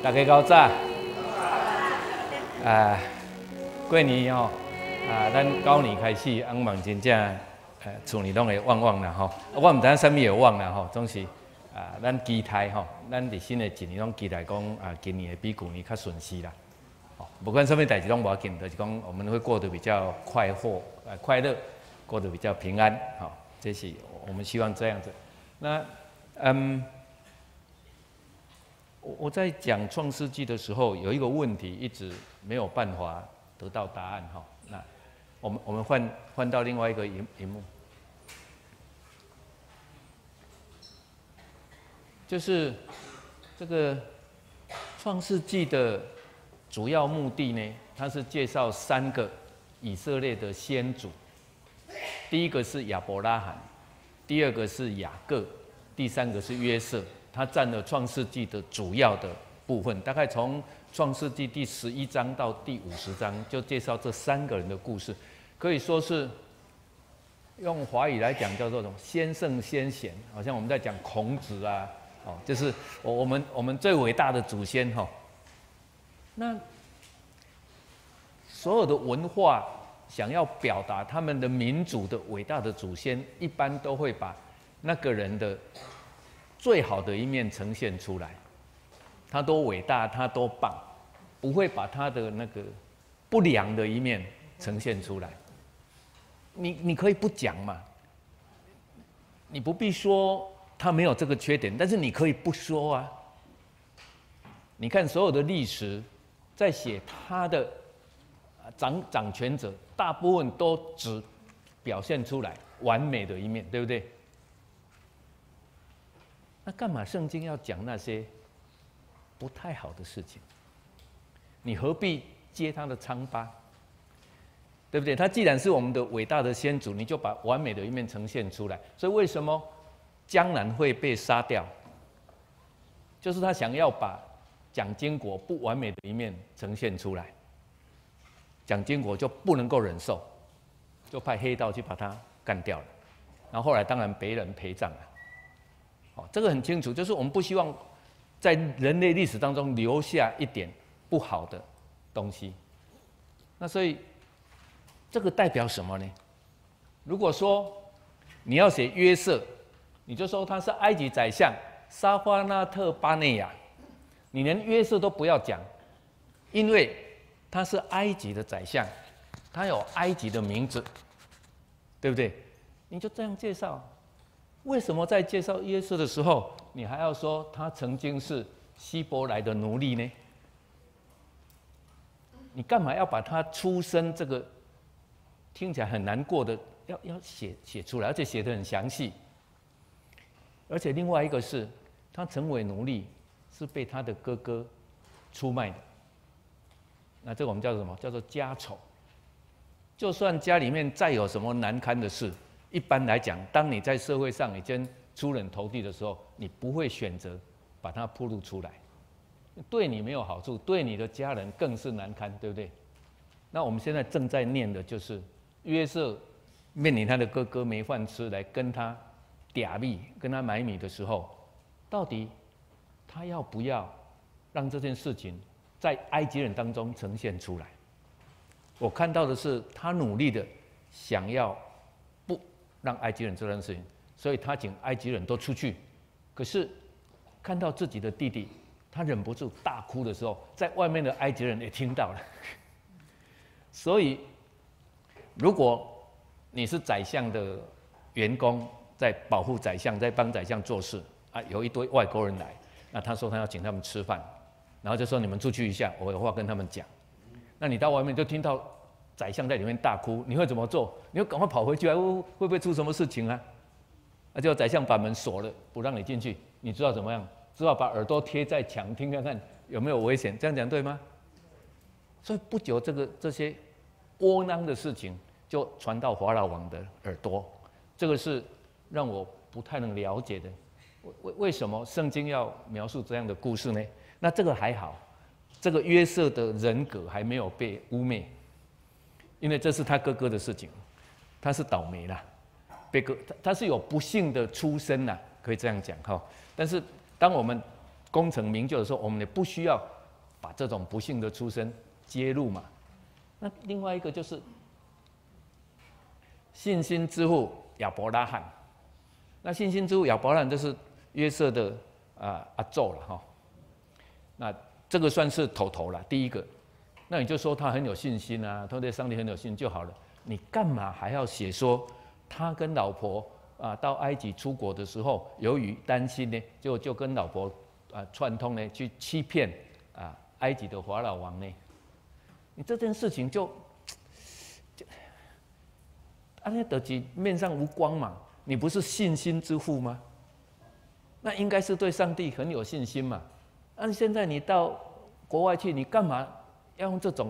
大家搞早过年吼咱9年开始，翁梦真正厝里拢会旺旺啦吼。我唔知影啥物会旺啦吼，总是咱期待吼，咱伫新的一年拢期待讲今年会比旧年较顺遂啦。哦，不管什么代志拢无要紧，就是讲我们会过得比较快乐，过得比较平安。好，这是我们希望这样子。那我在讲创世纪的时候，有一个问题一直没有办法得到答案哈。那我们换到另外一个荧幕，就是这个创世纪的主要目的呢，它是介绍3个以色列的先祖。第一个是亚伯拉罕，第二个是雅各，第3个是约瑟。它占了创世纪的主要的部分，大概从创世纪第11章到第50章，就介绍这3个人的故事，可以说是用华语来讲叫做什么先圣先贤，好像我们在讲孔子啊，哦，就是我们最伟大的祖先哈。那所有的文化想要表达他们的民族的伟大的祖先，一般都会把那个人的最好的一面呈现出来，他多伟大，他多棒，不会把他的那个不良的一面呈现出来。你可以不讲嘛，你不必说他没有这个缺点，但是你可以不说啊。你看所有的历史，在写他的掌权者，大部分都只表现出来完美的一面，对不对？那干嘛圣经要讲那些不太好的事情？你何必揭他的疮疤？对不对？他既然是我们的伟大的先祖，你就把完美的一面呈现出来。所以为什么江南会被杀掉？就是他想要把蒋经国不完美的一面呈现出来，蒋经国就不能够忍受，就派黑道去把他干掉了。然后后来当然别人陪葬了。哦，这个很清楚，就是我们不希望在人类历史当中留下一点不好的东西。那所以这个代表什么呢？如果说你要写约瑟，你就说他是埃及宰相沙法纳特巴内亚，你连约瑟都不要讲，因为他是埃及的宰相，他有埃及的名字，对不对？你就这样介绍。为什么在介绍约瑟的时候，你还要说他曾经是希伯来的奴隶呢？你干嘛要把他出生这个听起来很难过的要写出来，而且写得很详细？而且另外一个是，他成为奴隶是被他的哥哥出卖的。那这个我们叫做什么？叫做家丑。就算家里面再有什么难堪的事，一般来讲，当你在社会上已经出人头地的时候，你不会选择把它暴露出来，对你没有好处，对你的家人更是难堪，对不对？那我们现在正在念的就是约瑟面临他的哥哥没饭吃，来跟他嗲米，跟他买米的时候，到底他要不要让这件事情在埃及人当中呈现出来？我看到的是他努力的想要让埃及人这件事情，所以他请埃及人都出去。可是看到自己的弟弟，他忍不住大哭的时候，在外面的埃及人也听到了。所以，如果你是宰相的员工，在保护宰相，在帮宰相做事啊，有一堆外国人来，那他说他要请他们吃饭，然后就说你们出去一下，我有话跟他们讲。那你到外面就听到宰相在里面大哭，你会怎么做？你会赶快跑回去，会不会出什么事情啊？那就宰相把门锁了，不让你进去，你知道怎么样？只好把耳朵贴在墙，听看看有没有危险。这样讲对吗？所以不久，这些窝囊的事情就传到法老王的耳朵，这个是让我不太能了解的。为什么圣经要描述这样的故事呢？那这个还好，这个约瑟的人格还没有被污蔑。因为这是他哥哥的事情，他是倒霉啦，他是有不幸的出身啦，可以这样讲哈。但是当我们功成名就的时候，我们也不需要把这种不幸的出生揭露嘛。那另外一个就是信心之父亚伯拉罕。那信心之父亚伯拉罕就是约瑟的阿祖了哈。那这个算是头了，第一个。那你就说他很有信心啊，他对上帝很有信心就好了。你干嘛还要写说他跟老婆到埃及出国的时候，由于担心呢，就跟老婆串通呢，去欺骗埃及的法老王呢？你这件事情就那得及面上无光嘛？你不是信心之父吗？那应该是对上帝很有信心嘛？那现在你到国外去，你干嘛要用这种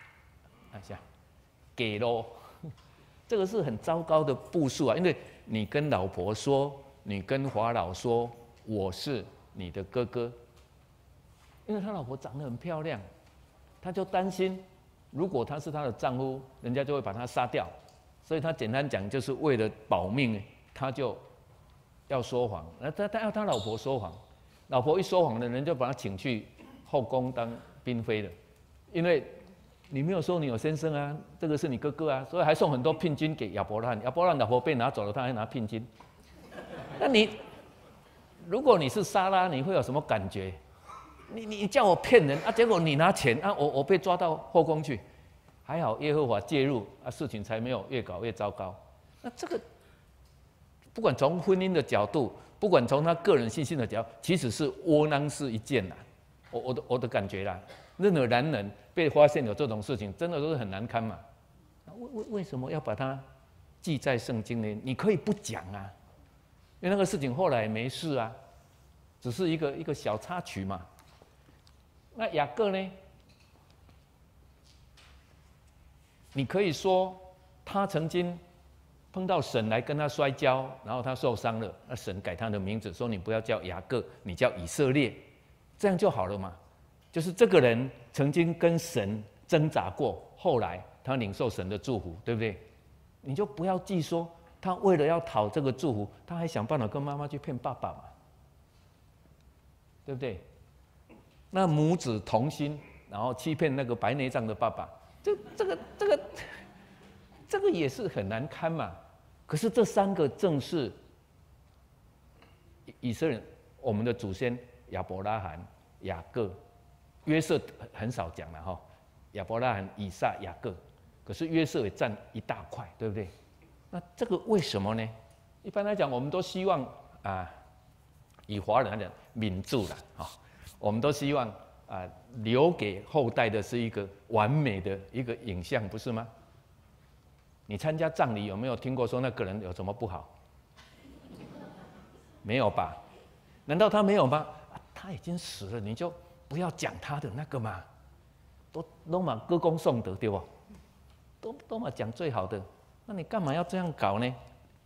给咯？这个是很糟糕的步数啊！因为你跟老婆说，你跟法老说，我是你的哥哥，因为他老婆长得很漂亮，他就担心，如果他是他的丈夫，人家就会把他杀掉，所以他简单讲就是为了保命，他就要说谎。他要他老婆说谎，老婆一说谎的人就把他请去后宫当嫔妃了，因为你没有说你有先生啊，这个是你哥哥啊，所以还送很多聘金给亚伯拉罕。亚伯拉罕老婆被拿走了，他还拿聘金。那如果你是莎拉，你会有什么感觉？你叫我骗人啊，结果你拿钱啊，我被抓到后宫去，还好耶和华介入啊，事情才没有越搞越糟糕。那这个不管从婚姻的角度，不管从他个人信心的角度，其实是窝囊事一件啦。我的感觉啦，任何男人被发现有这种事情，真的都是很难堪嘛。为什么要把它记在圣经呢？你可以不讲啊，因为那个事情后来没事啊，只是一个小插曲嘛。那雅各呢？你可以说他曾经碰到神来跟他摔跤，然后他受伤了，那神改他的名字，说你不要叫雅各，你叫以色列，这样就好了嘛。就是这个人曾经跟神挣扎过，后来他领受神的祝福，对不对？你就不要记说他为了要讨这个祝福，他还想办法跟妈妈去骗爸爸嘛，对不对？那母子同心，然后欺骗那个白内障的爸爸，这个也是很难堪嘛。可是这三个正是以色列我们的祖先亚伯拉罕、雅各、约瑟很少讲了哈，亚伯拉罕、以撒、雅各，可是约瑟也占一大块，对不对？那这个为什么呢？一般来讲，我们都希望以华人来讲，民主啦，我们都希望留给后代的是一个完美的一个影像，不是吗？你参加葬礼有没有听过说那个人有什么不好？没有吧？难道他没有吗？他已经死了，你就不要讲他的那个嘛，都嘛歌功颂德对吧？都嘛讲最好的，那你干嘛要这样搞呢？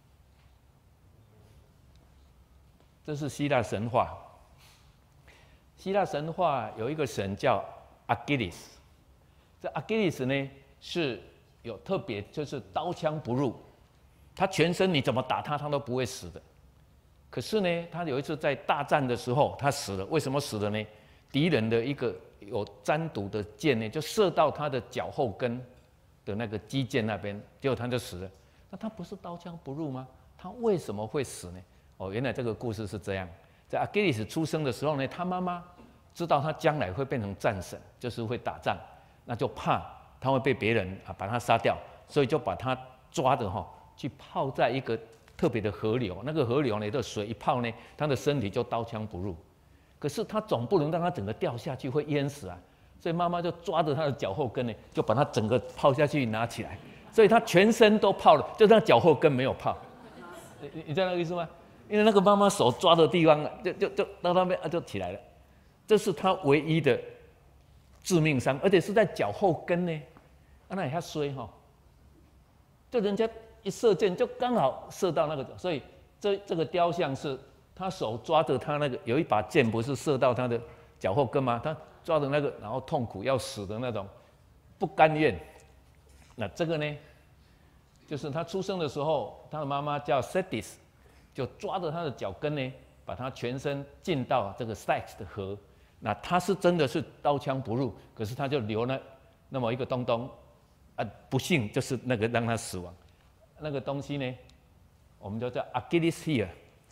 这是希腊神话。希腊神话有一个神叫阿基里斯，这阿基里斯呢是有特别，就是刀枪不入，他全身你怎么打他，他都不会死的。可是呢，他有一次在大战的时候，他死了。为什么死了呢？敌人的一个有沾毒的箭呢，就射到他的脚后跟的那个肌腱那边，结果他就死了。那他不是刀枪不入吗？他为什么会死呢？原来这个故事是这样。在阿基里斯出生的时候呢，他妈妈知道他将来会变成战神，就是会打仗，那就怕他会被别人把他杀掉，所以就把他抓着去泡在一个特别的河流。那个河流呢，这水一泡呢，他的身体就刀枪不入。可是他总不能让他整个掉下去，会淹死啊！所以妈妈就抓着他的脚后跟呢，就把他整个泡下去拿起来，所以他全身都泡了，就他脚后跟没有泡。你知道那个意思吗？因为那个妈妈手抓的地方，就到那边就起来了。这是他唯一的致命伤，而且是在脚后跟呢。那也还衰哈，就人家一射箭就刚好射到那个，所以这个雕像是他手抓着他那个有一把箭，不是射到他的脚后跟吗？他抓着那个，然后痛苦要死的那种，不甘愿。那这个呢，就是他出生的时候，他的妈妈叫 Thetis， 就抓着他的脚跟呢，把他全身浸到这个 Styx 的河， 那他是真的是刀枪不入，可是他就留了那么一个东东，不幸就是那个让他死亡。那个东西呢，我们就叫 Achilles heel，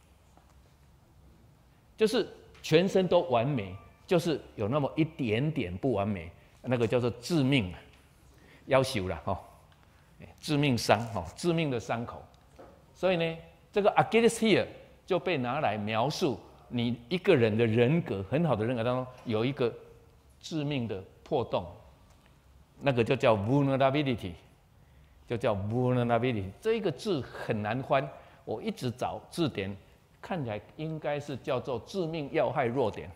就是全身都完美，就是有那么一点点不完美，那个叫做致命，要求了哈，致命伤哈，致命的伤口。所以呢，这个 Achilles heel 就被拿来描述你一个人的人格，很好的人格当中有一个致命的破洞，那个就叫 vulnerability， 就叫 vulnerability。这个字很难翻，我一直找字典，看起来应该是叫做致命要害弱点，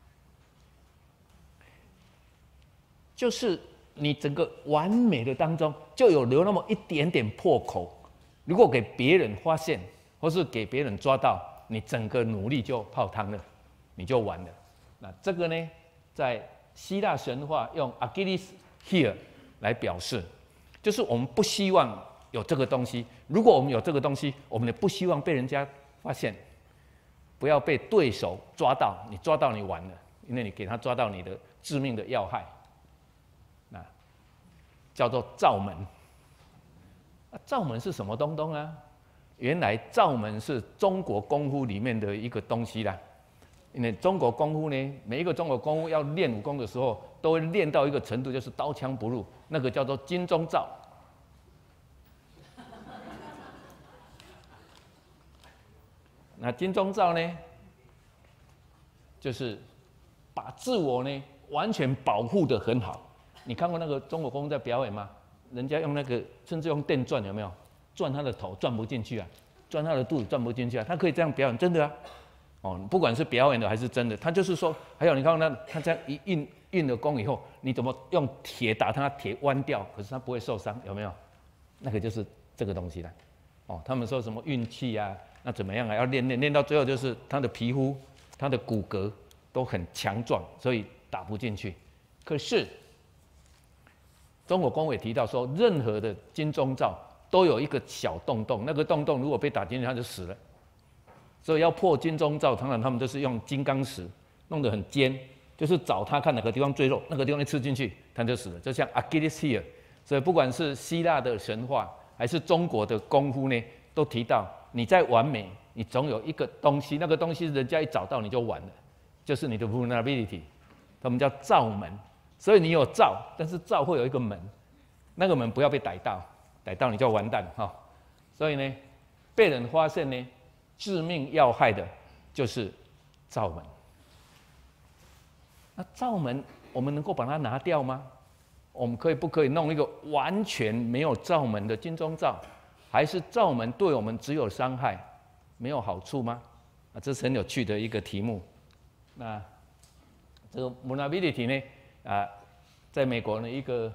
就是你整个完美的当中就有留那么一点点破口，如果给别人发现，或是给别人抓到，你整个努力就泡汤了，你就完了。那这个呢，在希腊神话用 Achilles heel 来表示，就是我们不希望有这个东西。如果我们有这个东西，我们也不希望被人家发现，不要被对手抓到。你抓到你完了，因为你给他抓到你的致命的要害，那叫做罩门。罩门是什么东东啊？原来罩门是中国功夫里面的一个东西啦。因为中国功夫呢，每一个中国功夫要练武功的时候，都会练到一个程度，就是刀枪不入，那个叫做金钟罩。那金钟罩呢，就是把自我呢完全保护得很好。你看过那个中国功夫在表演吗？人家用那个甚至用电钻，有没有？钻他的头钻不进去啊，钻他的肚子钻不进去啊，他可以这样表演，真的啊。不管是表演的还是真的，他就是说，还有你看到他这样一运了功以后，你怎么用铁打他，铁弯掉，可是他不会受伤，有没有？那个就是这个东西了。他们说什么运气啊，那怎么样啊？要练到最后，就是他的皮肤、他的骨骼都很强壮，所以打不进去。可是中国功夫也提到说，任何的金钟罩都有一个小洞洞，那个洞洞如果被打进去，他就死了。所以要破金钟罩，当然他们就是用金刚石弄得很尖，就是找他看哪个地方最弱，那个地方一刺进去，他就死了。就像 Achilles heel， 所以不管是希腊的神话还是中国的功夫呢，都提到你在完美，你总有一个东西，那个东西人家一找到你就完了，就是你的 vulnerability， 他们叫罩门。所以你有罩，但是罩会有一个门，那个门不要被逮到，逮到你就完蛋哈。所以呢，被人发现呢，致命要害的就是罩门。那罩门我们能够把它拿掉吗？我们不可以弄一个完全没有罩门的金钟罩？还是罩门对我们只有伤害没有好处吗？这是很有趣的一个题目。那这个 vulnerability 呢？在美国呢，一个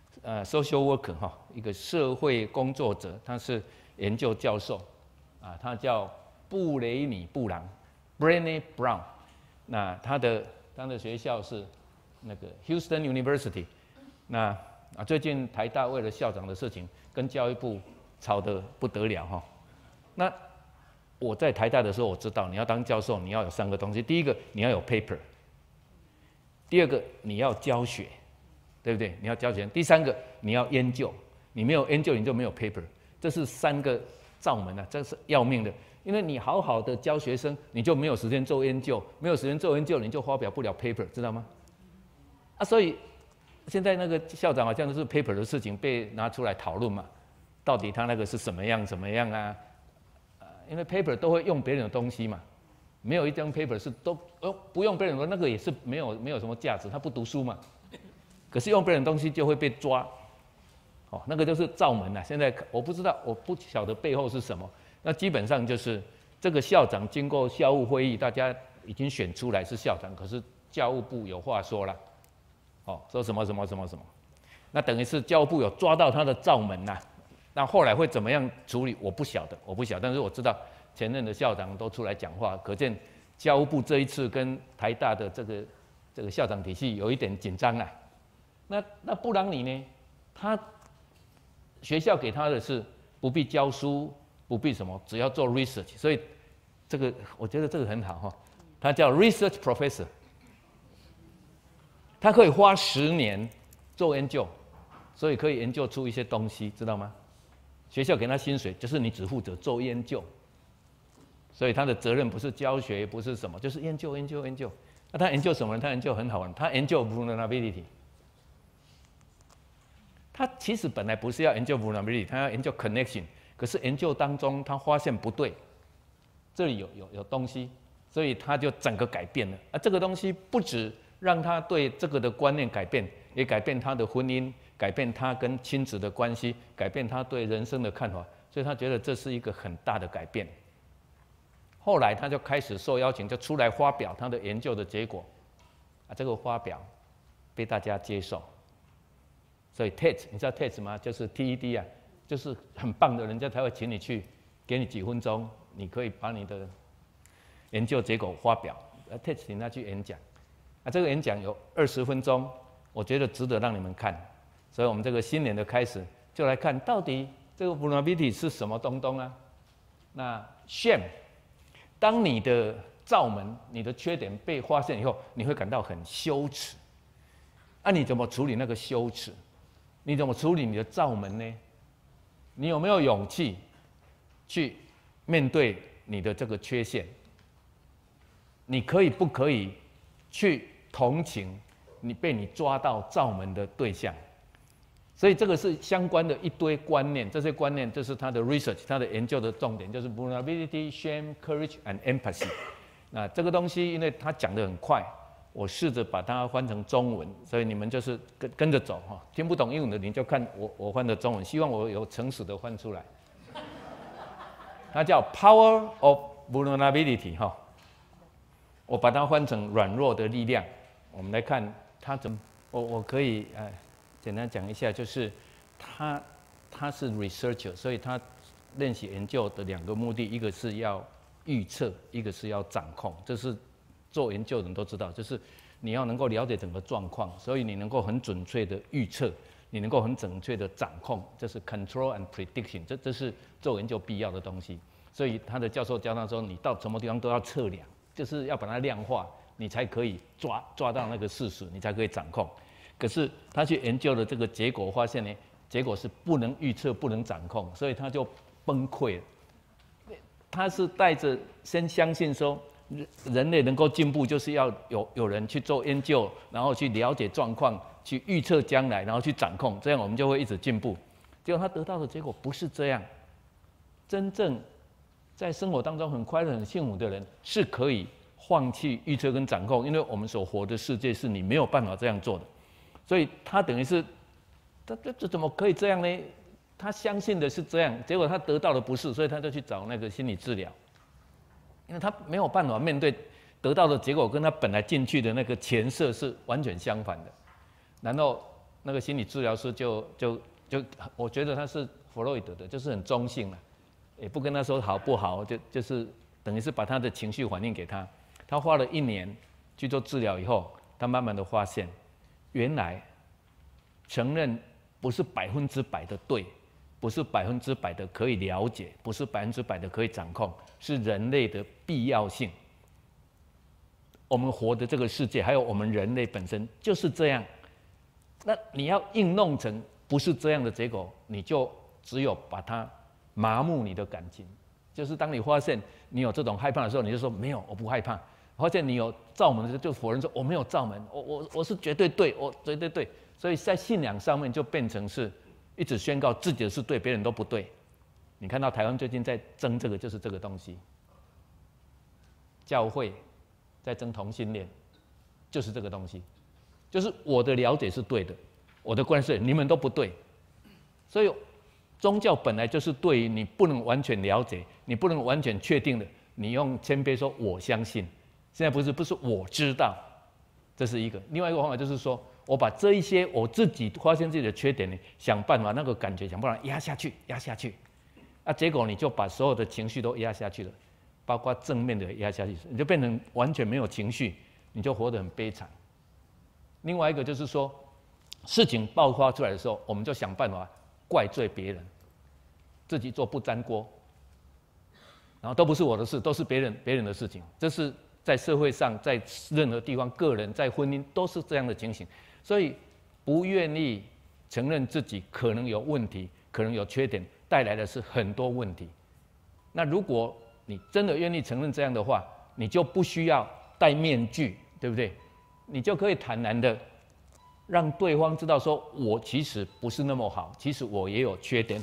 social worker 一个社会工作者，他是研究教授他叫布雷尼布朗 （Brené Brown）。那他的学校是那个 Houston University。那最近台大为了校长的事情，跟教育部吵得不得了哈。那我在台大的时候，我知道你要当教授，你要有3个东西：第一个，你要有 paper； 第二个，你要教学，对不对？你要教学。第3个，你要研究。你没有研究，你就没有 paper。这是3个罩门啊，这是要命的。因为你好好的教学生，你就没有时间做研究，没有时间做研究，你就发表不了 paper， 知道吗？所以现在那个校长好像就是 paper 的事情被拿出来讨论嘛，到底他那个是什么样啊？因为 paper 都会用别人的东西嘛，没有一张 paper 是都不用别人的，那个也是没有什么价值，他不读书嘛。可是用别人的东西就会被抓，那个就是罩门啊。现在我不知道，我不晓得背后是什么。那基本上就是这个校长经过校务会议，大家已经选出来是校长，可是教务部有话说了，说什么，那等于是教务部有抓到他的罩门呐。那后来会怎么样处理，我不晓得，但是我知道前任的校长都出来讲话，可见教务部这一次跟台大的这个校长体系有一点紧张啊。那布朗尼呢？他学校给他的是不必教书，不必什么，只要做 research， 所以这个我觉得这个很好哈。他叫 research professor， 他可以花10年做研究，所以可以研究出一些东西，知道吗？学校给他薪水，就是你只负责做研究，所以他的责任不是教学，不是什么，就是研究。那他研究什么呢？他研究很好玩，他研究 vulnerability。他其实本来不是要研究 vulnerability， 他要研究 connection， 可是研究当中他发现不对，这里有东西，所以他就整个改变了。这个东西不止让他对这个的观念改变，也改变他的婚姻，改变他跟亲子的关系，改变他对人生的看法，所以他觉得这是一个很大的改变。后来他就开始受邀请，就出来发表他的研究的结果，这个发表被大家接受。所以 TED 你知道 TED 吗？就是 TED 啊，就是很棒的，人家才会请你去，给你几分钟，你可以把你的研究结果发表。TED 请他去演讲，这个演讲有20分钟，我觉得值得让你们看。所以我们这个新年的开始，就来看到底这个 vulnerability 是什么东东啊？那 shame， 当你的罩门、你的缺点被发现以后，你会感到很羞耻。你怎么处理那个羞耻？你怎么处理你的罩门呢？你有没有勇气去面对你的这个缺陷？你可以不可以去同情你被你抓到罩门的对象？所以这个是相关的一堆观念，这些观念就是他的 research， 他的研究的重点就是 vulnerability, shame, courage and empathy。那这个东西，因为他讲得很快。我试着把它翻成中文，所以你们就是跟着走哈。听不懂英文的你就看我翻的中文，希望我有诚实的翻出来。它叫 Power of Vulnerability 哈，我把它翻成软弱的力量。我们来看它怎么，我可以简单讲一下，就是他是 researcher， 所以他练习研究的2个目的，一个是要预测，一个是要掌控，这是。做研究的人都知道，就是你要能够了解整个状况，所以你能够很准确的预测，你能够很准确的掌控，这是 control and prediction， 这是做研究必要的东西。所以他的教授教他说，你到什么地方都要测量，就是要把它量化，你才可以抓到那个事实，你才可以掌控。可是他去研究的这个结果发现呢，结果是不能预测、不能掌控，所以他就崩溃了。他是带着先相信说。人类能够进步，就是要有人去做研究，然后去了解状况，去预测将来，然后去掌控，这样我们就会一直进步。结果他得到的结果不是这样。真正在生活当中很快乐、很幸福的人，是可以放弃预测跟掌控，因为我们所活的世界是你没有办法这样做的。所以他等于是，这怎么可以这样呢？他相信的是这样，结果他得到的不是，所以他就去找那个心理治疗。因为他没有办法面对得到的结果跟他本来进去的那个前设是完全相反的，然后那个心理治疗师就我觉得他是弗洛伊德的，就是很中性了，也不跟他说好不好，就是等于是把他的情绪反映给他。他花了1年去做治疗以后，他慢慢的发现，原来承认不是100%的对。不是100%的可以了解，不是100%的可以掌控，是人类的必要性。我们活的这个世界，还有我们人类本身就是这样。那你要硬弄成不是这样的结果，你就只有把它麻木你的感情。就是当你发现你有这种害怕的时候，你就说没有，我不害怕。发现你有罩门的时候，就否认说我没有罩门，我是绝对对，我绝对对。所以在信仰上面就变成是。一直宣告自己的是对，别人都不对。你看到台湾最近在争这个，就是这个东西。教会在争同性恋，就是这个东西，就是我的了解是对的，我的观念你们都不对。所以宗教本来就是对于你不能完全了解，你不能完全确定的，你用谦卑说我相信。现在不是我知道，这是一个。另外一个方法就是说。我把这一些我自己发现自己的缺点呢，想办法那个感觉想办法压下去，结果你就把所有的情绪都压下去了，包括正面的压下去，你就变成完全没有情绪，你就活得很悲惨。另外一个就是说，事情爆发出来的时候，我们就想办法怪罪别人，自己做不沾锅，然后都不是我的事，都是别人的事情，这是在社会上，在任何地方，个人在婚姻都是这样的情形，所以不愿意承认自己可能有问题，可能有缺点，带来的是很多问题。那如果你真的愿意承认这样的话，你就不需要戴面具，对不对？你就可以坦然的让对方知道说，我其实不是那么好，其实我也有缺点。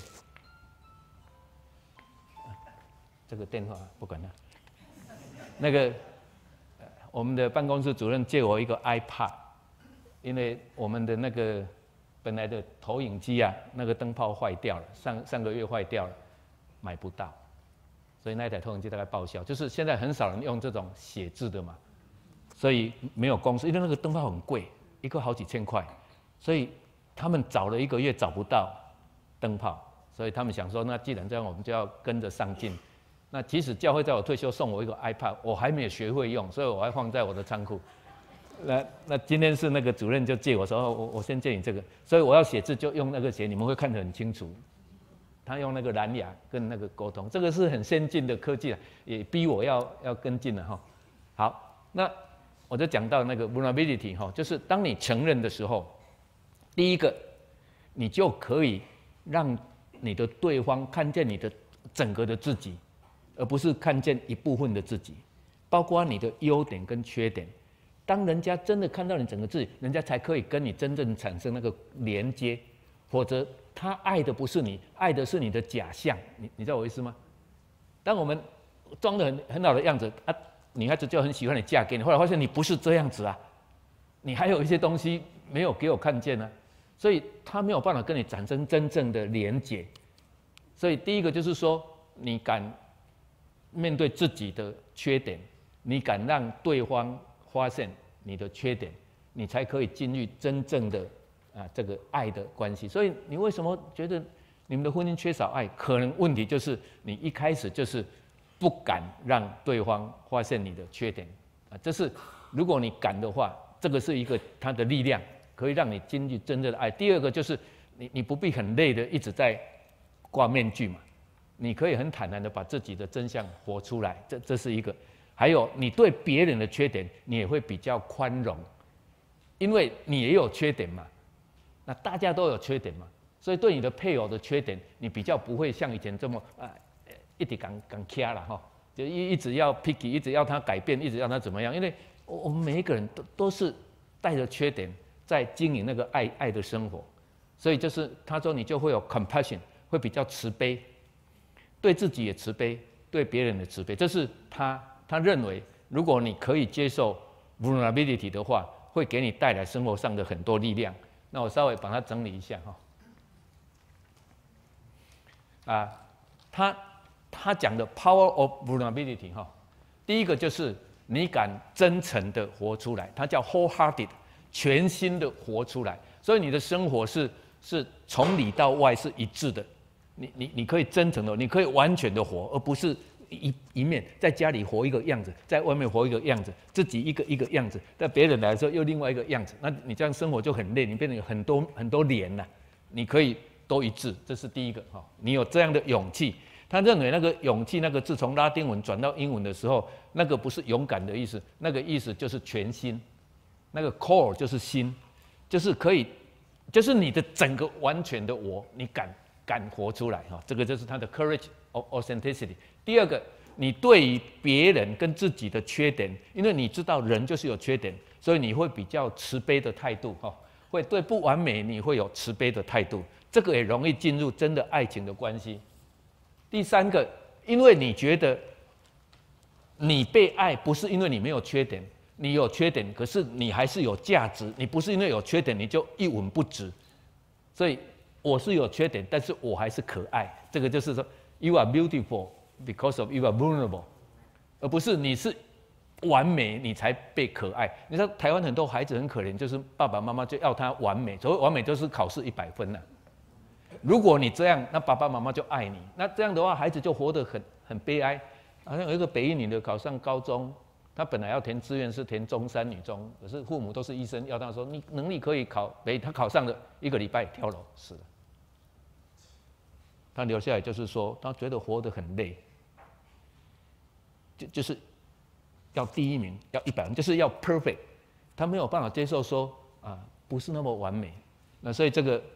这个电话不管它。那个我们的办公室主任借我一个 iPad， 因为我们的那个本来的投影机啊，那个灯泡坏掉了，上个月坏掉了，买不到，所以那台投影机大概报销。就是现在很少人用这种写字的嘛，所以没有公司，因为那个灯泡很贵，一个好几千块，所以他们找了1个月找不到灯泡，所以他们想说，那既然这样，我们就要跟着上进。那即使教会在我退休送我一个 iPad， 我还没有学会用，所以我还放在我的仓库。那今天是那个主任就借我说，我先借你这个，所以我要写字就用那个写，你们会看得很清楚。他用那个蓝牙跟那个沟通，这个是很先进的科技了，也逼我要跟进了哈。好，那我就讲到那个 vulnerability 哈，就是当你承认的时候，第一个，你就可以让你的对方看见你的整个的自己，而不是看见一部分的自己，包括你的优点跟缺点。当人家真的看到你整个自己，人家才可以跟你真正产生那个连接，否则他爱的不是你，爱的是你的假象。你知道我意思吗？当我们装得很好的样子啊，女孩子就很喜欢你嫁给你，后来发现你不是这样子啊，你还有一些东西没有给我看见啊，所以他没有办法跟你产生真正的连结。所以第一个就是说，你敢面对自己的缺点，你敢让对方发现你的缺点，你才可以进入真正的这个爱的关系。所以你为什么觉得你们的婚姻缺少爱？可能问题就是你一开始就是不敢让对方发现你的缺点啊。这是如果你敢的话，这个是一个他的力量，可以让你进入真正的爱。第二个就是你不必很累的一直在挂面具嘛，你可以很坦然的把自己的真相活出来，这是一个。还有，你对别人的缺点，你也会比较宽容，因为你也有缺点嘛。那大家都有缺点嘛，所以对你的配偶的缺点，你比较不会像以前这么一直讲卡啦哈，就一直要 picky， 一直要他改变，一直要他怎么样？因为我们每一个人都是带着缺点在经营那个爱的生活，所以就是他说你就会有 compassion， 会比较慈悲，对自己也慈悲，对别人的慈悲，这是他认为，如果你可以接受 vulnerability 的话，会给你带来生活上的很多力量。那我稍微把它整理一下哈。他讲的 power of vulnerability 哈，第一个就是你敢真诚的活出来，它叫 wholehearted， 全心的活出来。所以你的生活是从里到外是一致的，你可以真诚的，你可以完全的活，而不是一面在家里活一个样子，在外面活一个样子，自己一个样子，在别人来的时候又另外一个样子，那你这样生活就很累，你变成有很多脸了。你可以都一致，这是第一个哈。你有这样的勇气，他认为那个勇气那个字从拉丁文转到英文的时候，那个不是勇敢的意思，那个意思就是全心，那个 core 就是心，就是可以，就是你的整个完全的我，你敢活出来哈。这个就是他的 courage of authenticity。第二个，你对于别人跟自己的缺点，因为你知道人就是有缺点，所以你会比较慈悲的态度哈，会对不完美你会有慈悲的态度，这个也容易进入真的爱情的关系。第三个，因为你觉得你被爱不是因为你没有缺点，你有缺点，可是你还是有价值，你不是因为有缺点你就一文不值，所以我是有缺点，但是我还是可爱，这个就是说 you are beautiful。Because of you are vulnerable， 而不是你是完美你才被可爱。你知道台湾很多孩子很可怜，就是爸爸妈妈就要他完美，所谓完美就是考试100分了。如果你这样，那爸爸妈妈就爱你。那这样的话，孩子就活得很悲哀。好像有一个北一女的考上高中，她本来要填志愿是填中山女中，可是父母都是医生，要她说你能力可以考北，她考上了1个礼拜跳楼死了。她留下来就是说，她觉得活得很累。就是要第一名，要100分，就是要 perfect。他没有办法接受说不是那么完美。那所以这个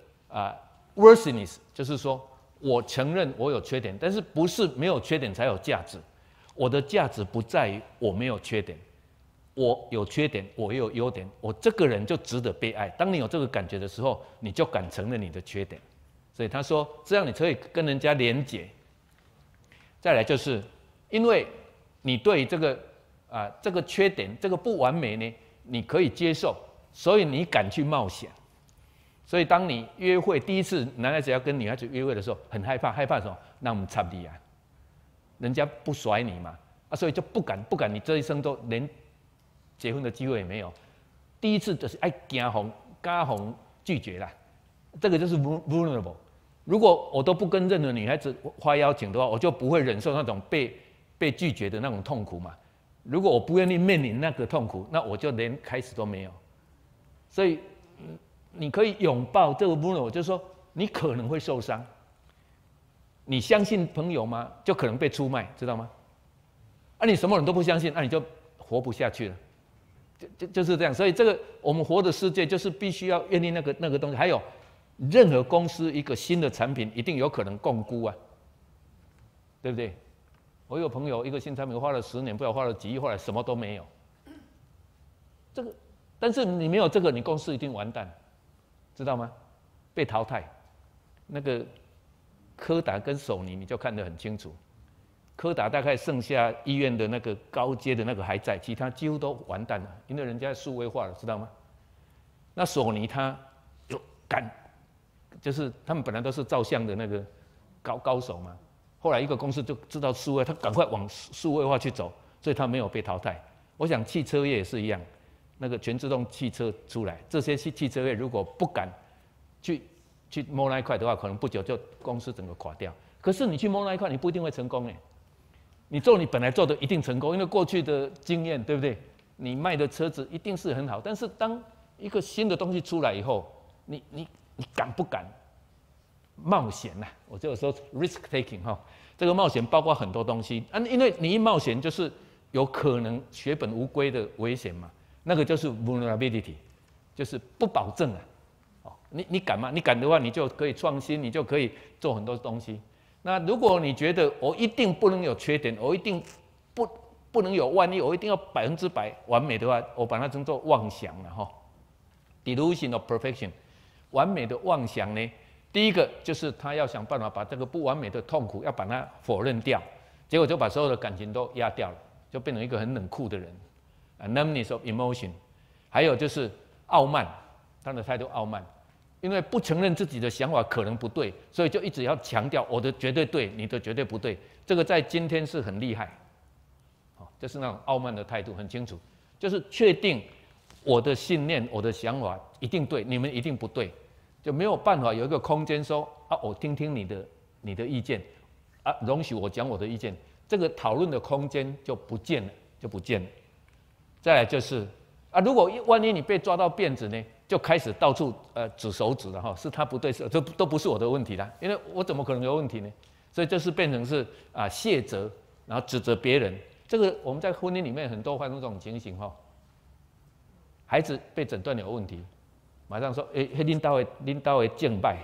worthiness 就是说我承认我有缺点，但是不是没有缺点才有价值。我的价值不在于我没有缺点，我有缺点，我也有优点，我这个人就值得被爱。当你有这个感觉的时候，你就敢承认你的缺点。所以他说，这样你可以跟人家连结。再来就是，因为你对这个缺点、这个不完美呢，你可以接受，所以你敢去冒险。所以当你约会第一次，男孩子要跟女孩子约会的时候，很害怕，害怕什么？那我们插你啊，人家不甩你嘛，所以就不敢，你这一生都连结婚的机会也没有。第一次就是惊红、加红拒绝啦，这个就是 vulnerable。如果我都不跟任何女孩子发邀请的话，我就不会忍受那种被拒绝的那种痛苦嘛。如果我不愿意面临那个痛苦，那我就连开始都没有。所以你可以拥抱这个 vulnerable， 就是说你可能会受伤。你相信朋友吗？就可能被出卖，知道吗？你什么人都不相信，你就活不下去了。就是这样。所以这个我们活的世界就是必须要愿意那个东西。还有，任何公司一个新的产品一定有可能共估啊，对不对？我有朋友一个新产品花了10年，不知道花了几亿，后来什么都没有。这个，但是你没有这个，你公司一定完蛋，知道吗？被淘汰。那个柯达跟索尼你就看得很清楚，柯达大概剩下医院的那个高阶的那个还在，其他几乎都完蛋了，因为人家数位化了，知道吗？那索尼它有敢，就是他们本来都是照相的那个高手嘛，后来一个公司就知道数位，他赶快往数位化去走，所以他没有被淘汰。我想汽车业也是一样，那个全自动汽车出来，这些汽车业如果不敢去摸那一块的话，可能不久就公司整个垮掉。可是你去摸那一块，你不一定会成功哎。你做你本来做的一定成功，因为过去的经验，对不对？你卖的车子一定是很好，但是当一个新的东西出来以后，你敢不敢冒险呐？我就说 risk taking 哈，这个冒险包括很多东西因为你一冒险就是有可能血本无归的危险嘛，那个就是 vulnerability， 就是不保证啊。你敢吗？你敢的话，你就可以创新，你就可以做很多东西。那如果你觉得我一定不能有缺点，我一定不能有万一，我一定要100%完美的话，我把它称作妄想了哈。Delusion of perfection， 完美的妄想呢，第一个就是他要想办法把这个不完美的痛苦要把它否认掉，结果就把所有的感情都压掉了，就变成一个很冷酷的人，numbness of emotion。还有就是傲慢，他的态度傲慢。因为不承认自己的想法可能不对，所以就一直要强调我的绝对对，你的绝对不对。这个在今天是很厉害，就是那种傲慢的态度，很清楚，就是确定我的信念、我的想法一定对，你们一定不对，就没有办法有一个空间说我听听你的意见容许我讲我的意见，这个讨论的空间就不见了，再来就是如果万一你被抓到辫子呢？就开始到处指手指了哈，是他不对，这都不是我的问题啦，因为我怎么可能有问题呢？所以就是变成是卸责，然后指责别人。这个我们在婚姻里面很多发生这种情形哈，孩子被诊断有问题，马上说领导的敬拜。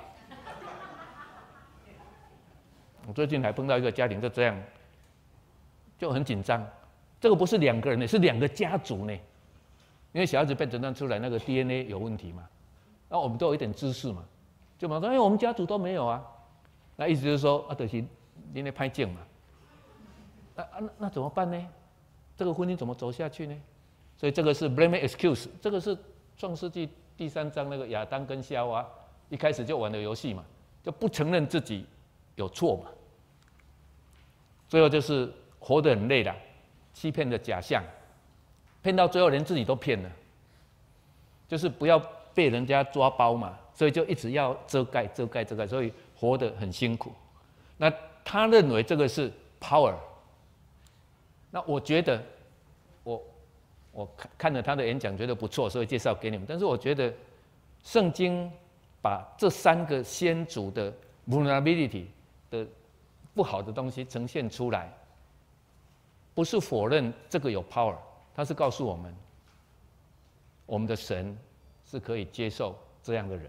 我最近还碰到一个家庭就这样，就很紧张。这个不是2个人呢，是2个家族呢。因为小孩子被诊断出来那个 DNA 有问题嘛，然后我们都有一点知识嘛，就马上说我们家族都没有啊，那意思就是说就是你在拍镜嘛，那怎么办呢？这个婚姻怎么走下去呢？所以这个是 blame excuse， 这个是创世纪第3章那个亚当跟夏娃一开始就玩的游戏嘛，就不承认自己有错嘛，最后就是活得很累啦，欺骗的假象。骗到最后连自己都骗了，就是不要被人家抓包嘛，所以就一直要遮盖，所以活得很辛苦。那他认为这个是 power， 那我觉得我看了他的演讲觉得不错，所以介绍给你们。但是我觉得圣经把这3个先祖的 vulnerability 的不好的东西呈现出来， 不是否认这个有 power， 它是告诉我们，我们的神是可以接受这样的人，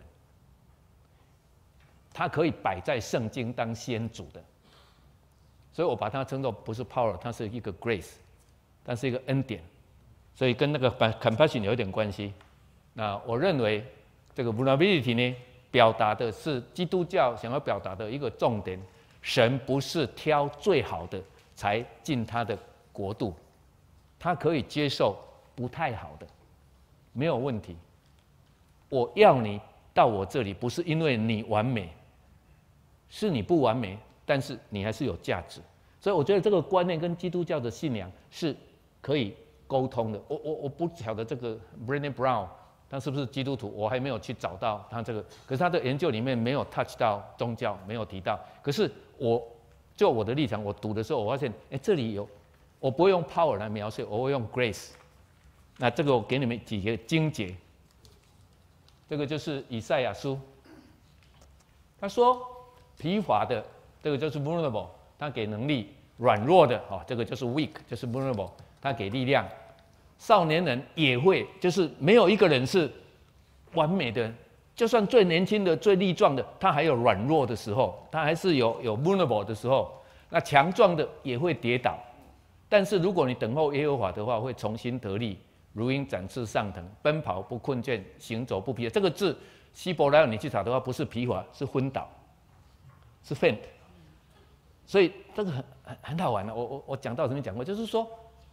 他可以摆在圣经当先祖的，所以我把它称作不是 power， 它是一个 grace， 它是一个恩典，所以跟那个 compassion 有一点关系。那我认为这个 vulnerability 呢，表达的是基督教想要表达的一个重点：神不是挑最好的才进他的国度，他可以接受不太好的，没有问题。我要你到我这里，不是因为你完美，是你不完美，但是你还是有价值。所以我觉得这个观念跟基督教的信仰是可以沟通的。我不晓得这个 Brené Brown 他是不是基督徒，我还没有去找到他这个。可是他的研究里面没有 touch 到宗教，没有提到。可是就我的立场，我读的时候，我发现，这里有，我不会用 power 来描述，我会用 grace。那这个我给你们几个经节。这个就是以赛亚书，他说疲乏的，这个就是 vulnerable， 他给能力；软弱的，这个就是 weak， 就是 vulnerable， 他给力量。少年人也会，就是没有一个人是完美的，就算最年轻的、最力壮的，他还有软弱的时候，他还是有 vulnerable 的时候。那强壮的也会跌倒，但是如果你等候耶和华的话，会重新得力，如鹰展翅上腾，奔跑不困倦，行走不疲乏。这个字希伯来你去查的话，不是疲乏，是昏倒，是 faint。所以这个很好玩的。我讲到什么讲过，就是说，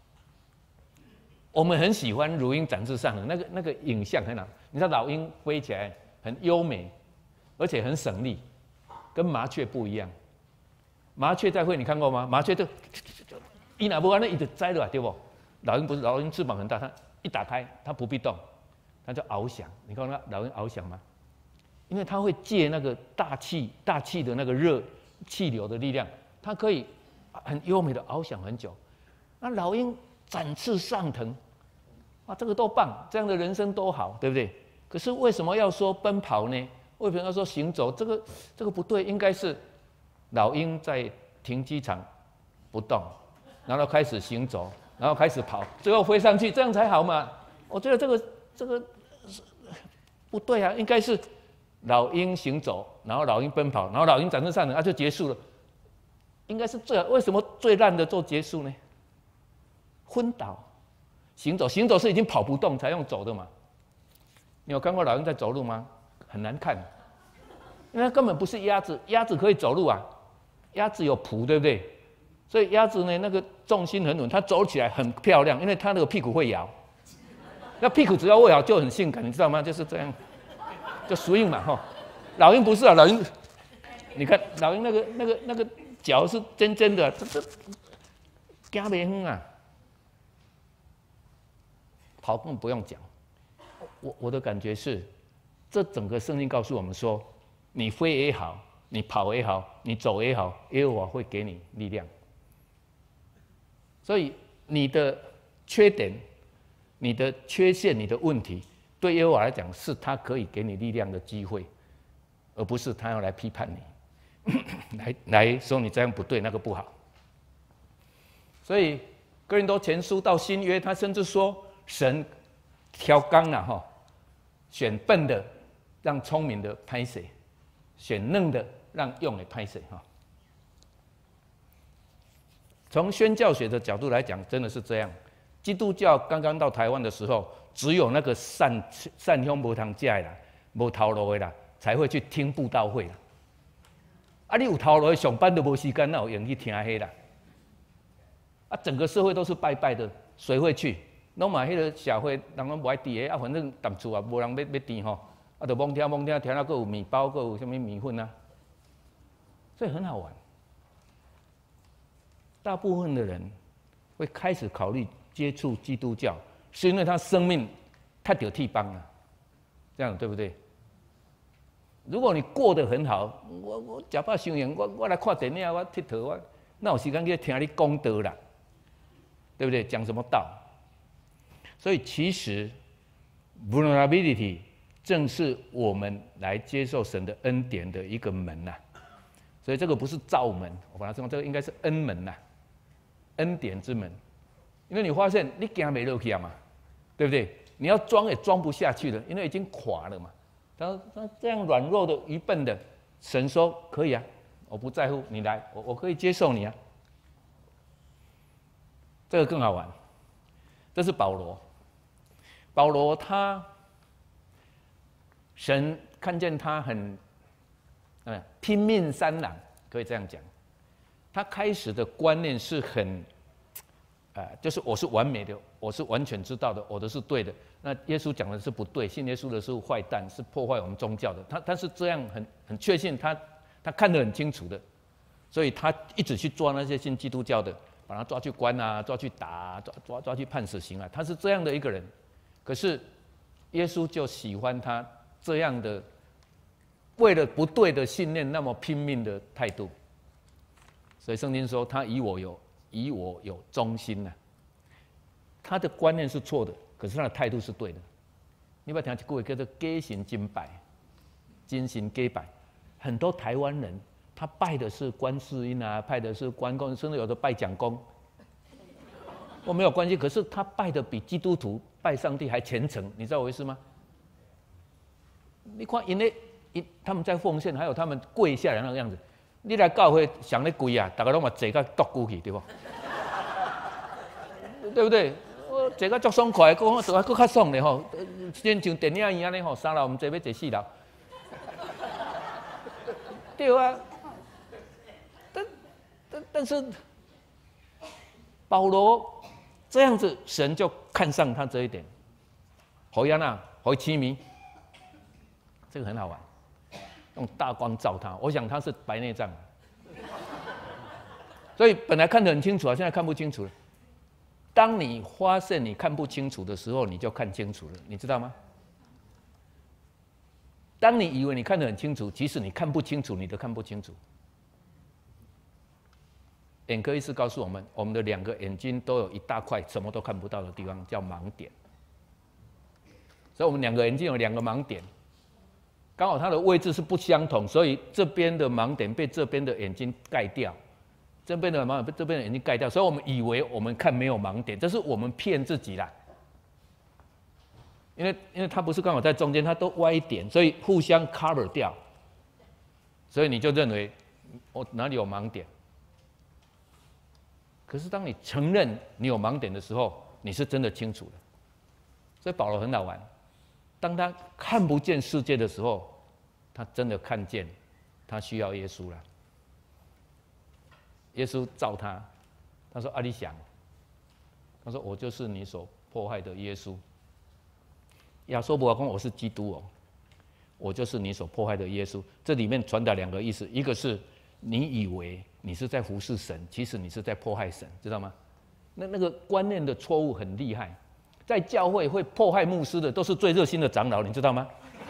我们很喜欢如鹰展翅上腾，那个影像很好。你知道老鹰飞起来很优美，而且很省力，跟麻雀不一样。麻雀在飞，你看过吗？麻雀就一拿不完，那一直摘了，对不？老鹰不是，老鹰翅膀很大，它一打开，它不必动，它就翱翔。你看到老鹰翱翔吗？因为它会借那个大气的那个热气流的力量，它可以很优美的翱翔很久。那老鹰展翅上腾，这个多棒，这样的人生多好，对不对？可是为什么要说奔跑呢？为什么要说行走？这个不对，应该是老鹰在停机场不动，然后开始行走，然后开始跑，最后飞上去，这样才好嘛。我觉得这个不对啊，应该是老鹰行走，然后老鹰奔跑，然后老鹰展翅上腾，就结束了。应该是最好。为什么最烂的做结束呢？昏倒。行走是已经跑不动才用走的嘛。你有看过老鹰在走路吗？很难看，因为它根本不是鸭子，鸭子可以走路啊，鸭子有蹼，对不对？所以鸭子呢，那个重心很稳，它走起来很漂亮，因为它那个屁股会摇。那屁股只要会摇就很性感，你知道吗？就是这样，就 swing 嘛哈。老鹰不是啊，老鹰，你看老鹰那个脚是尖尖的，这惊不远啊。跑更不用讲，我的感觉是，这整个圣经告诉我们说，你飞也好，你跑也好，你走也好，耶和华会给你力量。所以你的缺点、你的缺陷、你的问题，对耶和华来讲，是他可以给你力量的机会，而不是他要来批判你，来说你这样不对，那个不好。所以哥林多前书到新约，他甚至说，神挑刚了哈，选笨的让聪明的拍谁，选嫩的让用的拍谁哈。从宣教学的角度来讲，真的是这样。基督教刚刚到台湾的时候，只有那个善乡无通食的啦，无头路的啦，才会去听布道会啦。你有头路的上班都无时间，哪有闲去听迄啦？整个社会都是拜拜的，谁会去？拢嘛，迄个社会人拢无爱伫个，反正淡厝也无人要甜吼，就懵听，听到佫有面包，佫有啥物米粉啊，所以很好玩。大部分的人会开始考虑接触基督教，是因为他生命太有替帮了，这样对不对？如果你过得很好，我食饱伤闲，我来看电影，我佚佗，我哪有时间去听你讲道啦？对不对？讲什么道？所以其实 vulnerability 正是我们来接受神的恩典的一个门呐。所以这个不是罩门，我把它说这个应该是恩门呐，恩典之门。 因为你发现你行没落去啊嘛，对不对？你要装也装不下去了，因为已经垮了嘛。他这样软弱的、愚笨的，神说可以啊，我不在乎，你来，我可以接受你啊。这个更好玩，这是保罗。保罗神看见他很拼命三郎，可以这样讲。他开始的观念是很就是我是完美的，我是完全知道的，我的是对的。那耶稣讲的是不对，信耶稣的是坏蛋，是破坏我们宗教的。他是这样很确信，他看得很清楚的，所以他一直去抓那些信基督教的，把他抓去关啊，抓去打啊，抓去判死刑啊。他是这样的一个人，可是耶稣就喜欢他这样的为了不对的信念那么拼命的态度。所以圣经说他以我有忠心啊。他的观念是错的，可是他的态度是对的。你不要听一句话叫做假神真拜，真神假拜。很多台湾人他拜的是观世音啊，拜的是关公，甚至有的拜蒋公。我没有关系，可是他拜的比基督徒拜上帝还虔诚，你知道我意思吗？你看他们在奉献，还有他们跪下来那个样子。你来教会上咧跪啊，大家拢嘛坐甲跺骨去，对不？对不对？我坐甲足爽快，讲坐甲更较爽咧吼，真像电影院安尼吼，三楼唔坐要坐四楼，对啊。但是保罗这样子，神就看上他这一点，好样啊，好痴迷，这个很好玩。用大光照他，我想他是白内障，所以本来看得很清楚啊，现在看不清楚了。当你发现你看不清楚的时候，你就看清楚了，你知道吗？当你以为你看得很清楚，其实你看不清楚，你都看不清楚。眼科医师告诉我们，我们的2个眼睛都有一大块什么都看不到的地方，叫盲点。所以我们2个眼睛有2个盲点。刚好它的位置是不相同，所以这边的盲点被这边的眼睛盖掉，这边的盲点被这边的眼睛盖掉，所以我们以为我们看没有盲点，这是我们骗自己啦。因为它不是刚好在中间，它都歪一点，所以互相 cover 掉，所以你就认为我哪里有盲点。可是当你承认你有盲点的时候，你是真的清楚的。所以保罗很好玩。当他看不见世界的时候，他真的看见，他需要耶稣了。耶稣照他，他说：“啊，你想？”他说：“我就是你所迫害的耶稣。”亚说伯说：“我是基督哦，我就是你所迫害的耶稣。”这里面传达2个意思，一个是你以为你是在服侍神，其实你是在迫害神，知道吗？那个观念的错误很厉害。在教会会迫害牧师的，都是最热心的长老，你知道吗？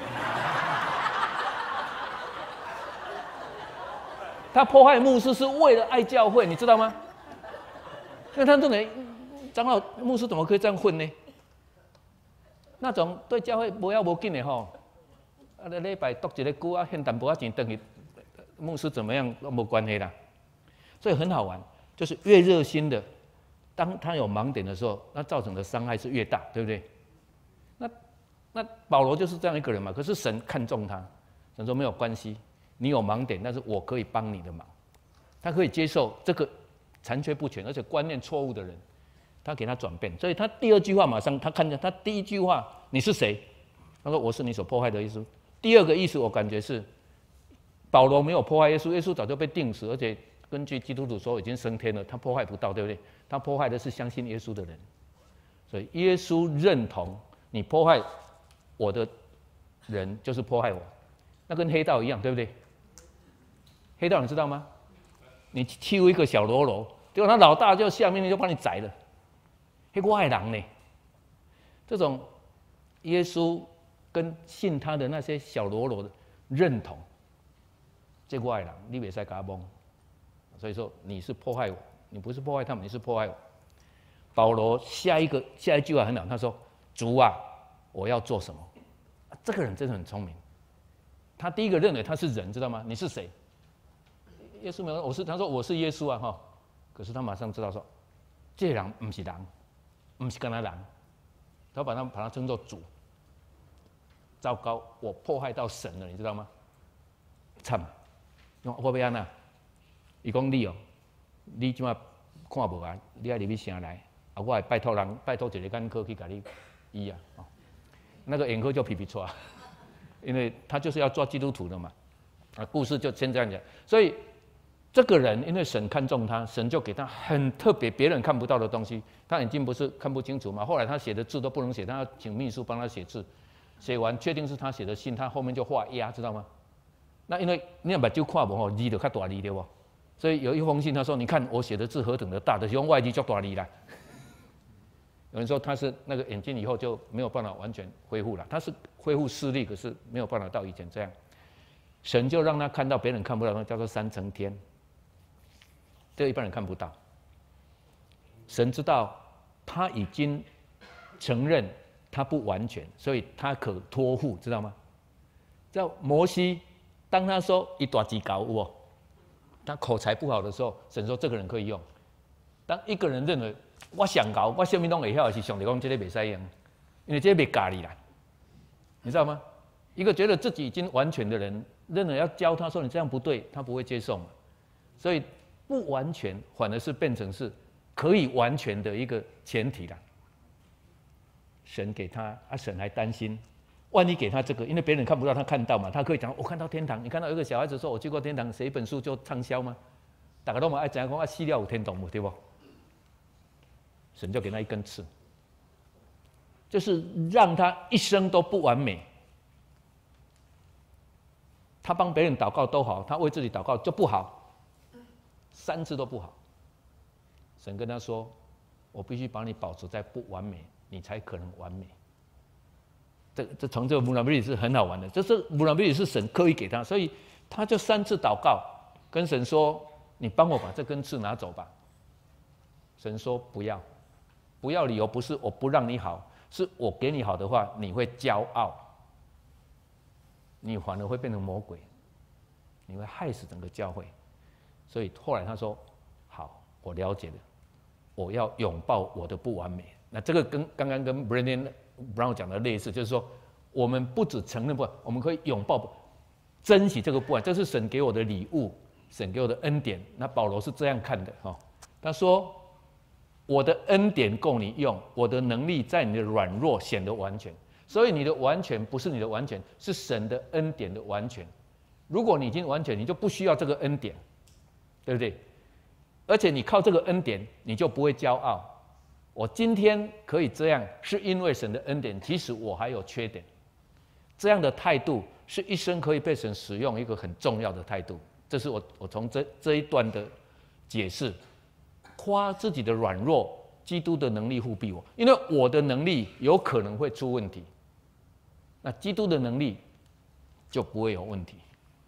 他迫害牧师是为了爱教会，你知道吗？那他认为长老、牧师怎么可以这样混呢？那种对教会无要无紧的吼，礼拜读一个歌啊，献淡薄仔钱等于牧师怎么样都没关系啦。所以很好玩，就是越热心的。当他有盲点的时候，那造成的伤害是越大，对不对？那保罗就是这样一个人嘛。可是神看重他，神说没有关系，你有盲点，但是我可以帮你的忙。他可以接受这个残缺不全而且观念错误的人，他给他转变。所以他第2句话马上他看见，他第1句话你是谁？他说我是你所迫害的耶稣。第2个意思我感觉是保罗没有迫害耶稣，耶稣早就被钉死，而且根据基督徒说已经升天了，他迫害不到，对不对？他迫害的是相信耶稣的人，所以耶稣认同你迫害我的人就是迫害我，那跟黑道一样，对不对？黑道你知道吗？你欺负一个小喽啰，结果他老大就下命令就把你宰了，那我的人呢？这种耶稣跟信他的那些小喽啰的认同，这我的人，你不可以给他蒙。所以说你是迫害我。你不是迫害他们，你是迫害我。保罗下一句话很好，他说：“主啊，我要做什么？”这个人真的很聪明。他第一个认为他是人，知道吗？你是谁？耶稣没有，他说我是耶稣啊哈。可是他马上知道说，这人不是人， 不是跟他人，他把它称作主。糟糕，我迫害到神了，你知道吗？惨！我要安那？伊讲你哦，你即马看无啊？你爱入去城来，我会拜托一个眼科去甲你医啊。那个眼科就皮皮错，因为他就是要做基督徒的嘛。故事就先这样讲。所以这个人因为神看中他，神就给他很特别、别人看不到的东西。他眼睛不是看不清楚嘛？后来他写的字都不能写，他要请秘书帮他写字。写完确定是他写的信，他后面就画押，知道吗？那因为你眼睛看不吼，字就较大字对不？所以有一封信，他说：“你看我写的字何等的大，就是用外字做大字啦。”有人说他是那个眼睛以后就没有办法完全恢复了，他是恢复视力，可是没有办法到以前这样。神就让他看到别人看不到的，叫做三层天，这个一般人看不到。神知道他已经承认他不完全，所以他可托付，知道吗？叫摩西，当他说一大字搞我，他口才不好的时候，神说这个人可以用。当一个人认为我上高，我什么都会晓的是上帝讲这个袂使用，因为这个袂教你啦，你知道吗？一个觉得自己已经完全的人，认为要教他说你这样不对，他不会接受嘛。所以不完全反而是变成是可以完全的一个前提啦。神给他神还担心，万一给他这个，因为别人看不到，他看到嘛，他可以讲我看到天堂。你看到有个小孩子说我去过天堂，写一本书就畅销吗？大家都嘛爱讲讲死了有天堂对不？神就给他一根刺，就是让他一生都不完美。他帮别人祷告都好，他为自己祷告就不好，3次都不好。神跟他说：“我必须把你保持在不完美，你才可能完美。”这从这个穆拉比里是很好玩的，这穆拉比里是神刻意给他，所以他就3次祷告，跟神说：“你帮我把这根刺拿走吧。”神说：“不要。”不要理由不是我不让你好，是我给你好的话，你会骄傲，你反而会变成魔鬼，你会害死整个教会。所以后来他说：“好，我了解了，我要拥抱我的不完美。”那这个跟刚刚跟 Brandon Brown 讲的类似，就是说，我们不只承认不完，我们可以拥抱、珍惜这个不完，这是神给我的礼物，神给我的恩典。那保罗是这样看的哈，他说：“我的恩典够你用，我的能力在你的软弱显得完全。”所以你的完全不是你的完全，是神的恩典的完全。如果你已经完全，你就不需要这个恩典，对不对？而且你靠这个恩典，你就不会骄傲。我今天可以这样，是因为神的恩典，即使我还有缺点。这样的态度是一生可以被神使用一个很重要的态度。这是我从这一段的解释。夸自己的软弱，基督的能力护庇我，因为我的能力有可能会出问题，那基督的能力就不会有问题。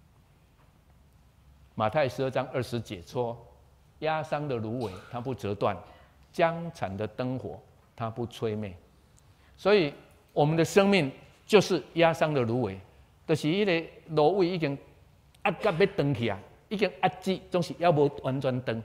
马太12章20节说：“压伤的芦苇它不折断，将残的灯火它不吹灭。”所以我们的生命就是压伤的芦苇，就是那个芦苇已经压到要断去啊，已经压制，总是还无完全断。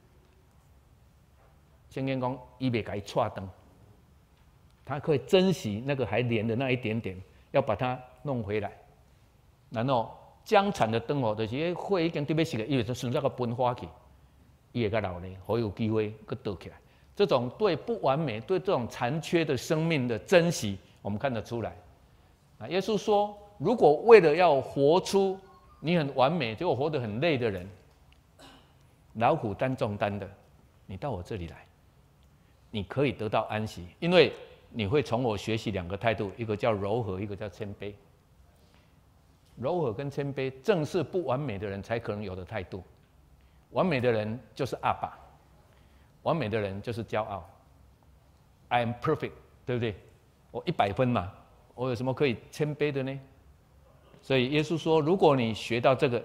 圣经讲，伊袂甲伊踹断，他可以珍惜那个还连的那一点点，要把它弄回来。然后将残的灯火，就是火已经对要熄了，伊就顺着个喷发去，伊会较老咧，好有机会佮倒起来。这种对不完美、对这种残缺的生命的珍惜，我们看得出来。啊，耶稣说，如果为了要活出你很完美，结果活得很累的人，劳苦担重担的，你到我这里来。你可以得到安息，因为你会从我学习2个态度，一个叫柔和，一个叫谦卑。柔和跟谦卑，正是不完美的人才可能有的态度。完美的人就是阿爸，完美的人就是骄傲。I am perfect， 对不对？我100分嘛，我有什么可以谦卑的呢？所以耶稣说，如果你学到这个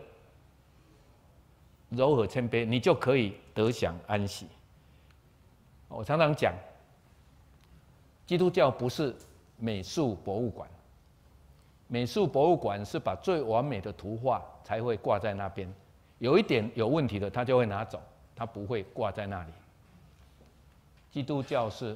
柔和谦卑，你就可以得享安息。我常常讲，基督教不是美术博物馆，美术博物馆是把最完美的图画才会挂在那边，有一点有问题的，他就会拿走，他不会挂在那里。基督教是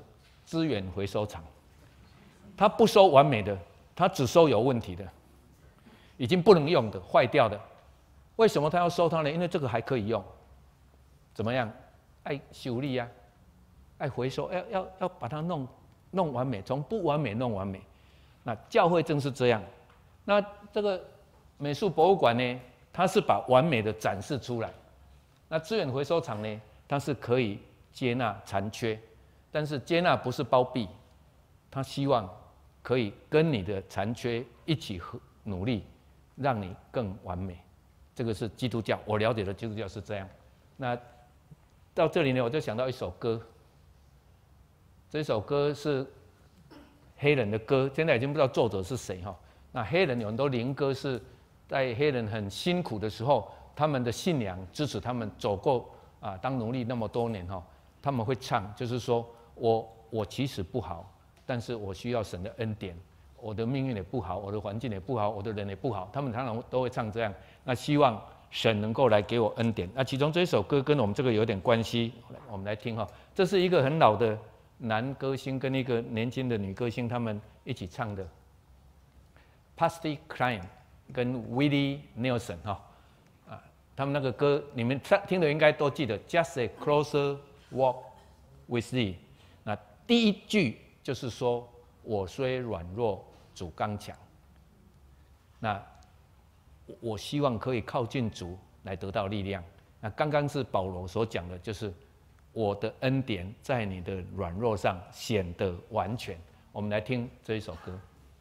资源回收厂，他不收完美的，他只收有问题的，已经不能用的、坏掉的。为什么他要收它呢？因为这个还可以用，怎么样？爱修理啊，爱回收，要把它弄完美，从不完美弄完美。那教会正是这样。那这个美术博物馆呢，它是把完美的展示出来。那资源回收厂呢，它是可以接纳残缺，但是接纳不是包庇，它希望可以跟你的残缺一起努力，让你更完美。这个是基督教，我了解的基督教是这样。那到这里呢，我就想到一首歌，这首歌是黑人的歌，现在已经不知道作者是谁哈。那黑人有很多灵歌是在黑人很辛苦的时候，他们的信仰支持他们走过当奴隶那么多年哈，他们会唱，就是说我其实不好，但是我需要神的恩典。我的命运也不好，我的环境也不好，我的人也不好，他们常常都会唱这样。那希望神能够来给我恩典。那其中这首歌跟我们这个有点关系，我们来听哈。这是一个很老的男歌星跟一个年轻的女歌星他们一起唱的 ，Patsy Cline 跟 Willie Nelson 哈他们那个歌你们听的应该都记得 ，Just a closer walk with thee。那第一句就是说，我虽软弱，主刚强。那我希望可以靠近主来得到力量。那刚刚是保罗所讲的，就是我的恩典在你的软弱上显得完全。我们来听这一首歌。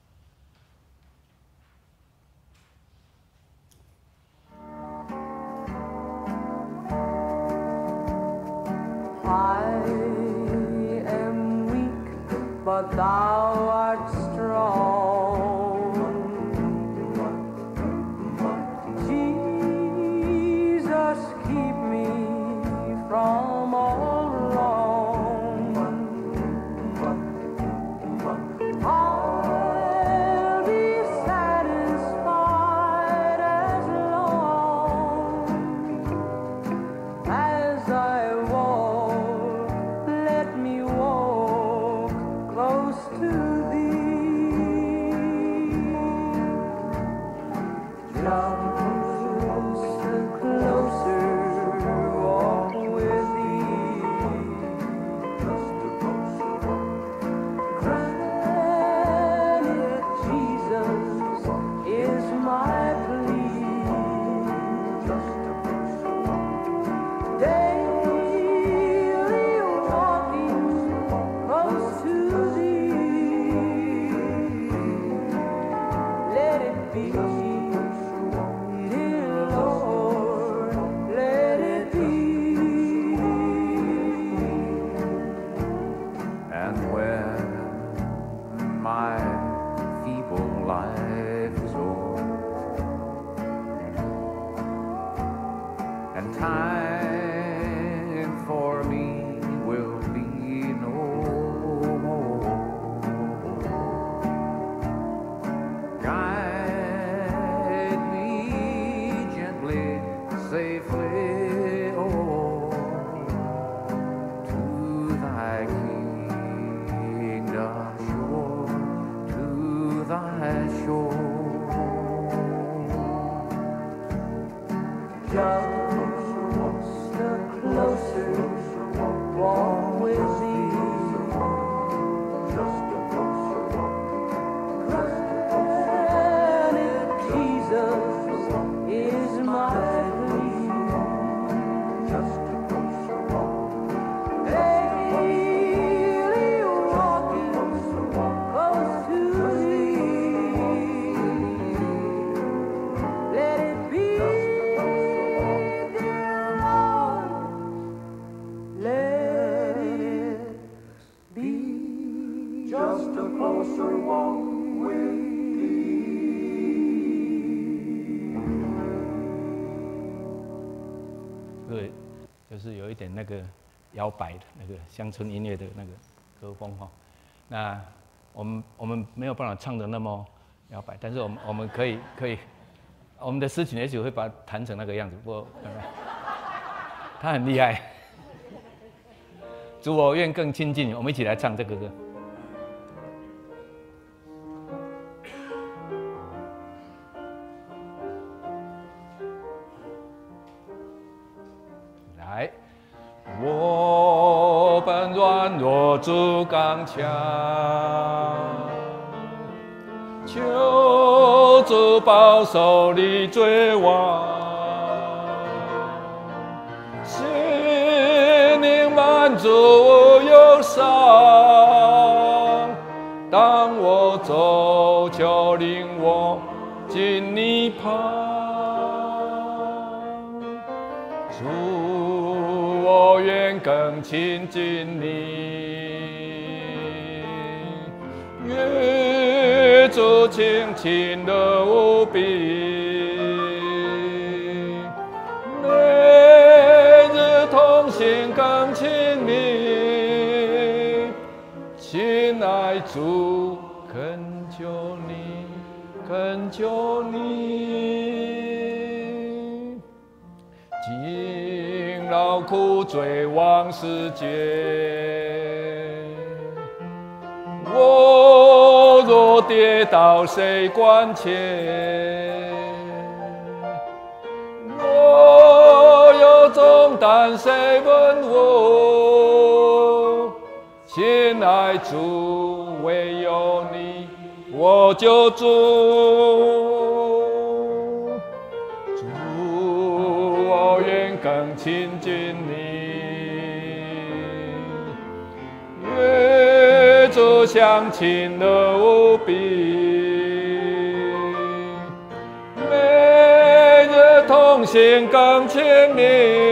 I am weak, but thou art strong. Jesus, keep me from all wrong. I'll be satisfied as long as I walk. Let me walk close to thee. Just closer walk with thee. Granted, Jesus is my plea. Daily walking close to thee. Let it be, dear Lord, let it be. And when my feeble life is o'er, and time for me will be no more, guide me gently, safely, oh, to thy kingdom shore, to thy shore. Just a closer walk with thee. Granted, Jesus is my plea. Daily walking close to thee. Let it be, dear Lord, let it be. Just a closer walk with thee. 对，就是有一点那个摇摆的那个乡村音乐的那个歌风哈。那我们没有办法唱的那么摇摆，但是我们可以，我们的诗琴也许会把它弹成那个样子。不过他很厉害。 主，我愿更亲近你。我们一起来唱这个歌。来，我本软弱，主刚强，求主保守你追望，心灵满足忧伤。当我走，求领我进你旁。主，我愿更亲近你，与主亲近的无比，每日同行更亲密。亲爱主，恳求你，恳求你，经劳苦追往世界。我若跌倒，谁关切？若有重担，谁问我？亲爱主，唯有你，我救主。主，我愿更亲近你，与主相亲的无比，每日同行更亲密。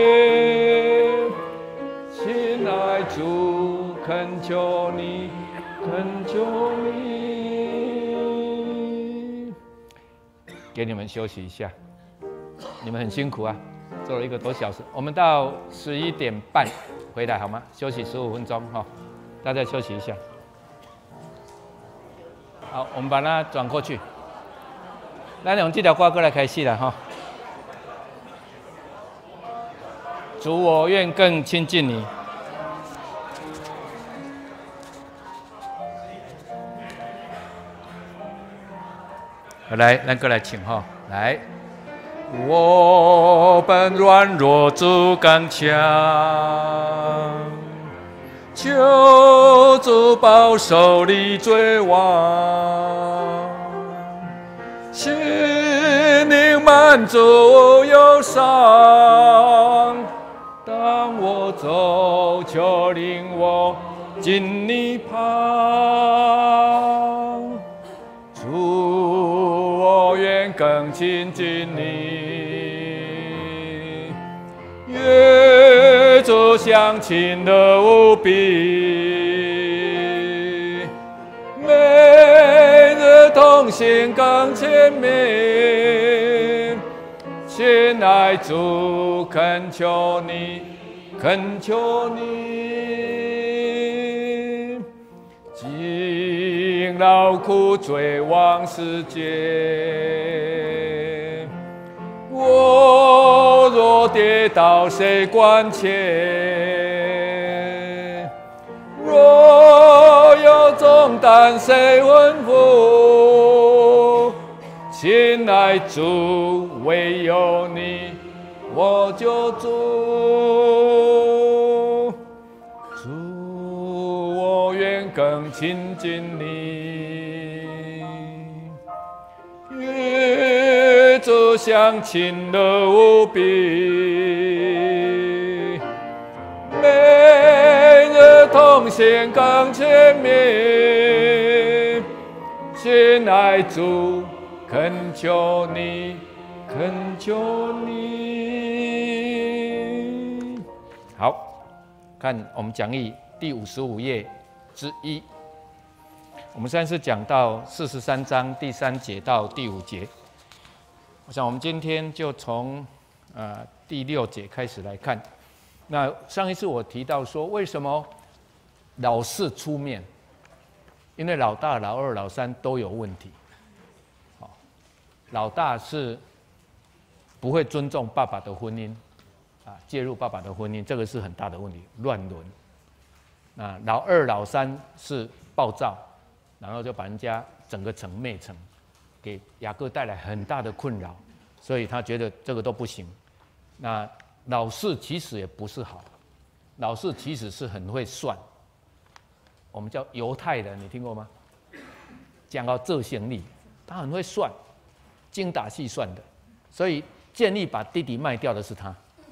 亲爱主，恳求你，恳求你，给你们休息一下，你们很辛苦啊，做了1个多小时。我们到11点半回来好吗？休息15分钟哈，大家休息一下。好，我们把它转过去。咱用这条歌过来开始了哈。主，我愿更亲近你。来，咱过来请哈，来。我本软弱，主刚强，求主保守你追望，心灵满足忧伤。当我走，求领我进你旁。主，我愿更亲近你，与主相亲的无比，每日同行更亲密。亲爱主，恳求你，恳求你，经劳苦追往世界。我若跌倒，谁关切？若有重担，谁问负？亲爱主，唯有你，我救主。主，我愿更亲近你，与主相亲的无比，每日同行更亲密。亲爱主，恳求你，恳求你。好，看我们讲义第55页之1，我们现在是讲到43章第3节到第5节。我想我们今天就从第6节开始来看。那上一次我提到说，为什么老4出面？因为老大、老2、老3都有问题。老大是不会尊重爸爸的婚姻，介入爸爸的婚姻，这个是很大的问题，乱伦。 那老二、老三是暴躁，然后就把人家整个城灭城，给雅各带来很大的困扰，所以他觉得这个都不行。那老四其实也不是好，老四其实是很会算，我们叫犹太人，你听过吗？讲到这行力，他很会算，精打细算的，所以建议把弟弟卖掉的是他，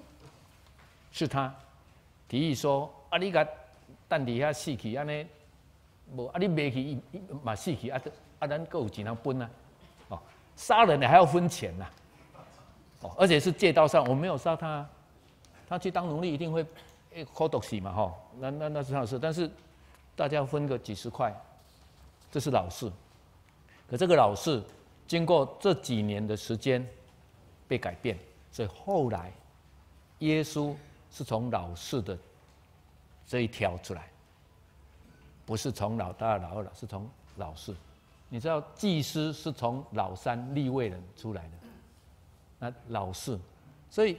提议说：啊，你甲等伫遐死去安尼，无啊你卖去嘛死去啊，咱够有钱通分啊！哦，杀人的还要分钱呐、啊！哦，而且是借刀杀，我没有杀他、啊，他去当奴隶一定会扣毒死嘛，哈、哦，那是他的事，但是大家分个几十块，这是老四。可这个老四经过这几年的时间被改变，所以后来耶稣是从老四的这一条出来，不是从老大、老二，是从老四。你知道祭司是从老三利未人出来的，那老四，所以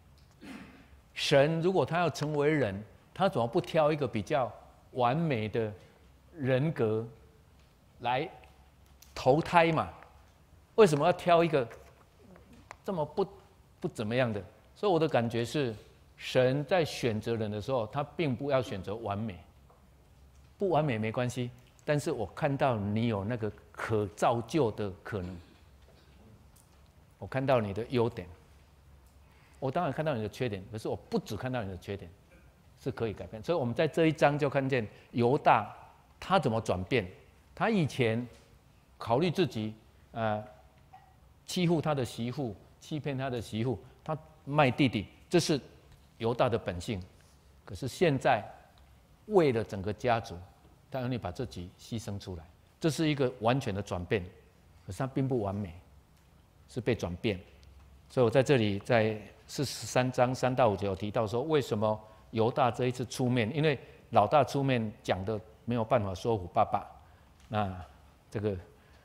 神如果他要成为人，他怎么不挑一个比较完美的人格来投胎嘛？为什么要挑一个这么不怎么样的？所以我的感觉是，神在选择人的时候，他并不要选择完美，不完美没关系，但是我看到你有那个可造就的可能，我看到你的优点，我当然看到你的缺点，可是我不只看到你的缺点，是可以改变。所以我们在这一章就看见犹大他怎么转变，他以前考虑自己，欺负他的媳妇，欺骗他的媳妇，他卖弟弟，这是犹大的本性。可是现在为了整个家族，他愿意把自己牺牲出来，这是一个完全的转变。可是他并不完美，是被转变。所以我在这里在43章3到5节有提到说，为什么犹大这一次出面？因为老大出面讲的没有办法说服爸爸，那这个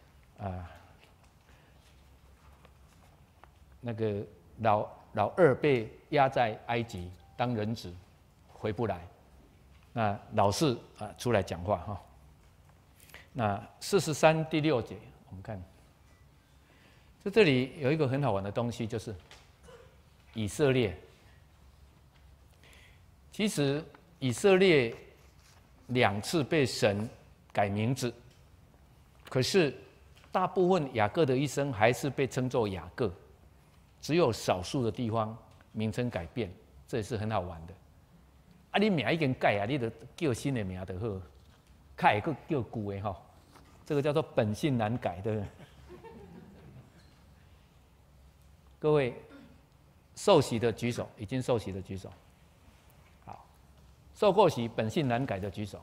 那个老二被压在埃及当人质，回不来。那老四出来讲话哈。那43第6节，我们看，在这里有一个很好玩的东西，就是以色列。其实以色列2次被神改名字，可是大部分雅各的一生还是被称作雅各。只有少数的地方名称改变，这也是很好玩的。你名已经改啊，你就叫新的名就好，改个叫旧的哈，这个叫做本性难改，对不对？各位受洗的举手，已经受洗的举手。好，受过洗本性难改的举手。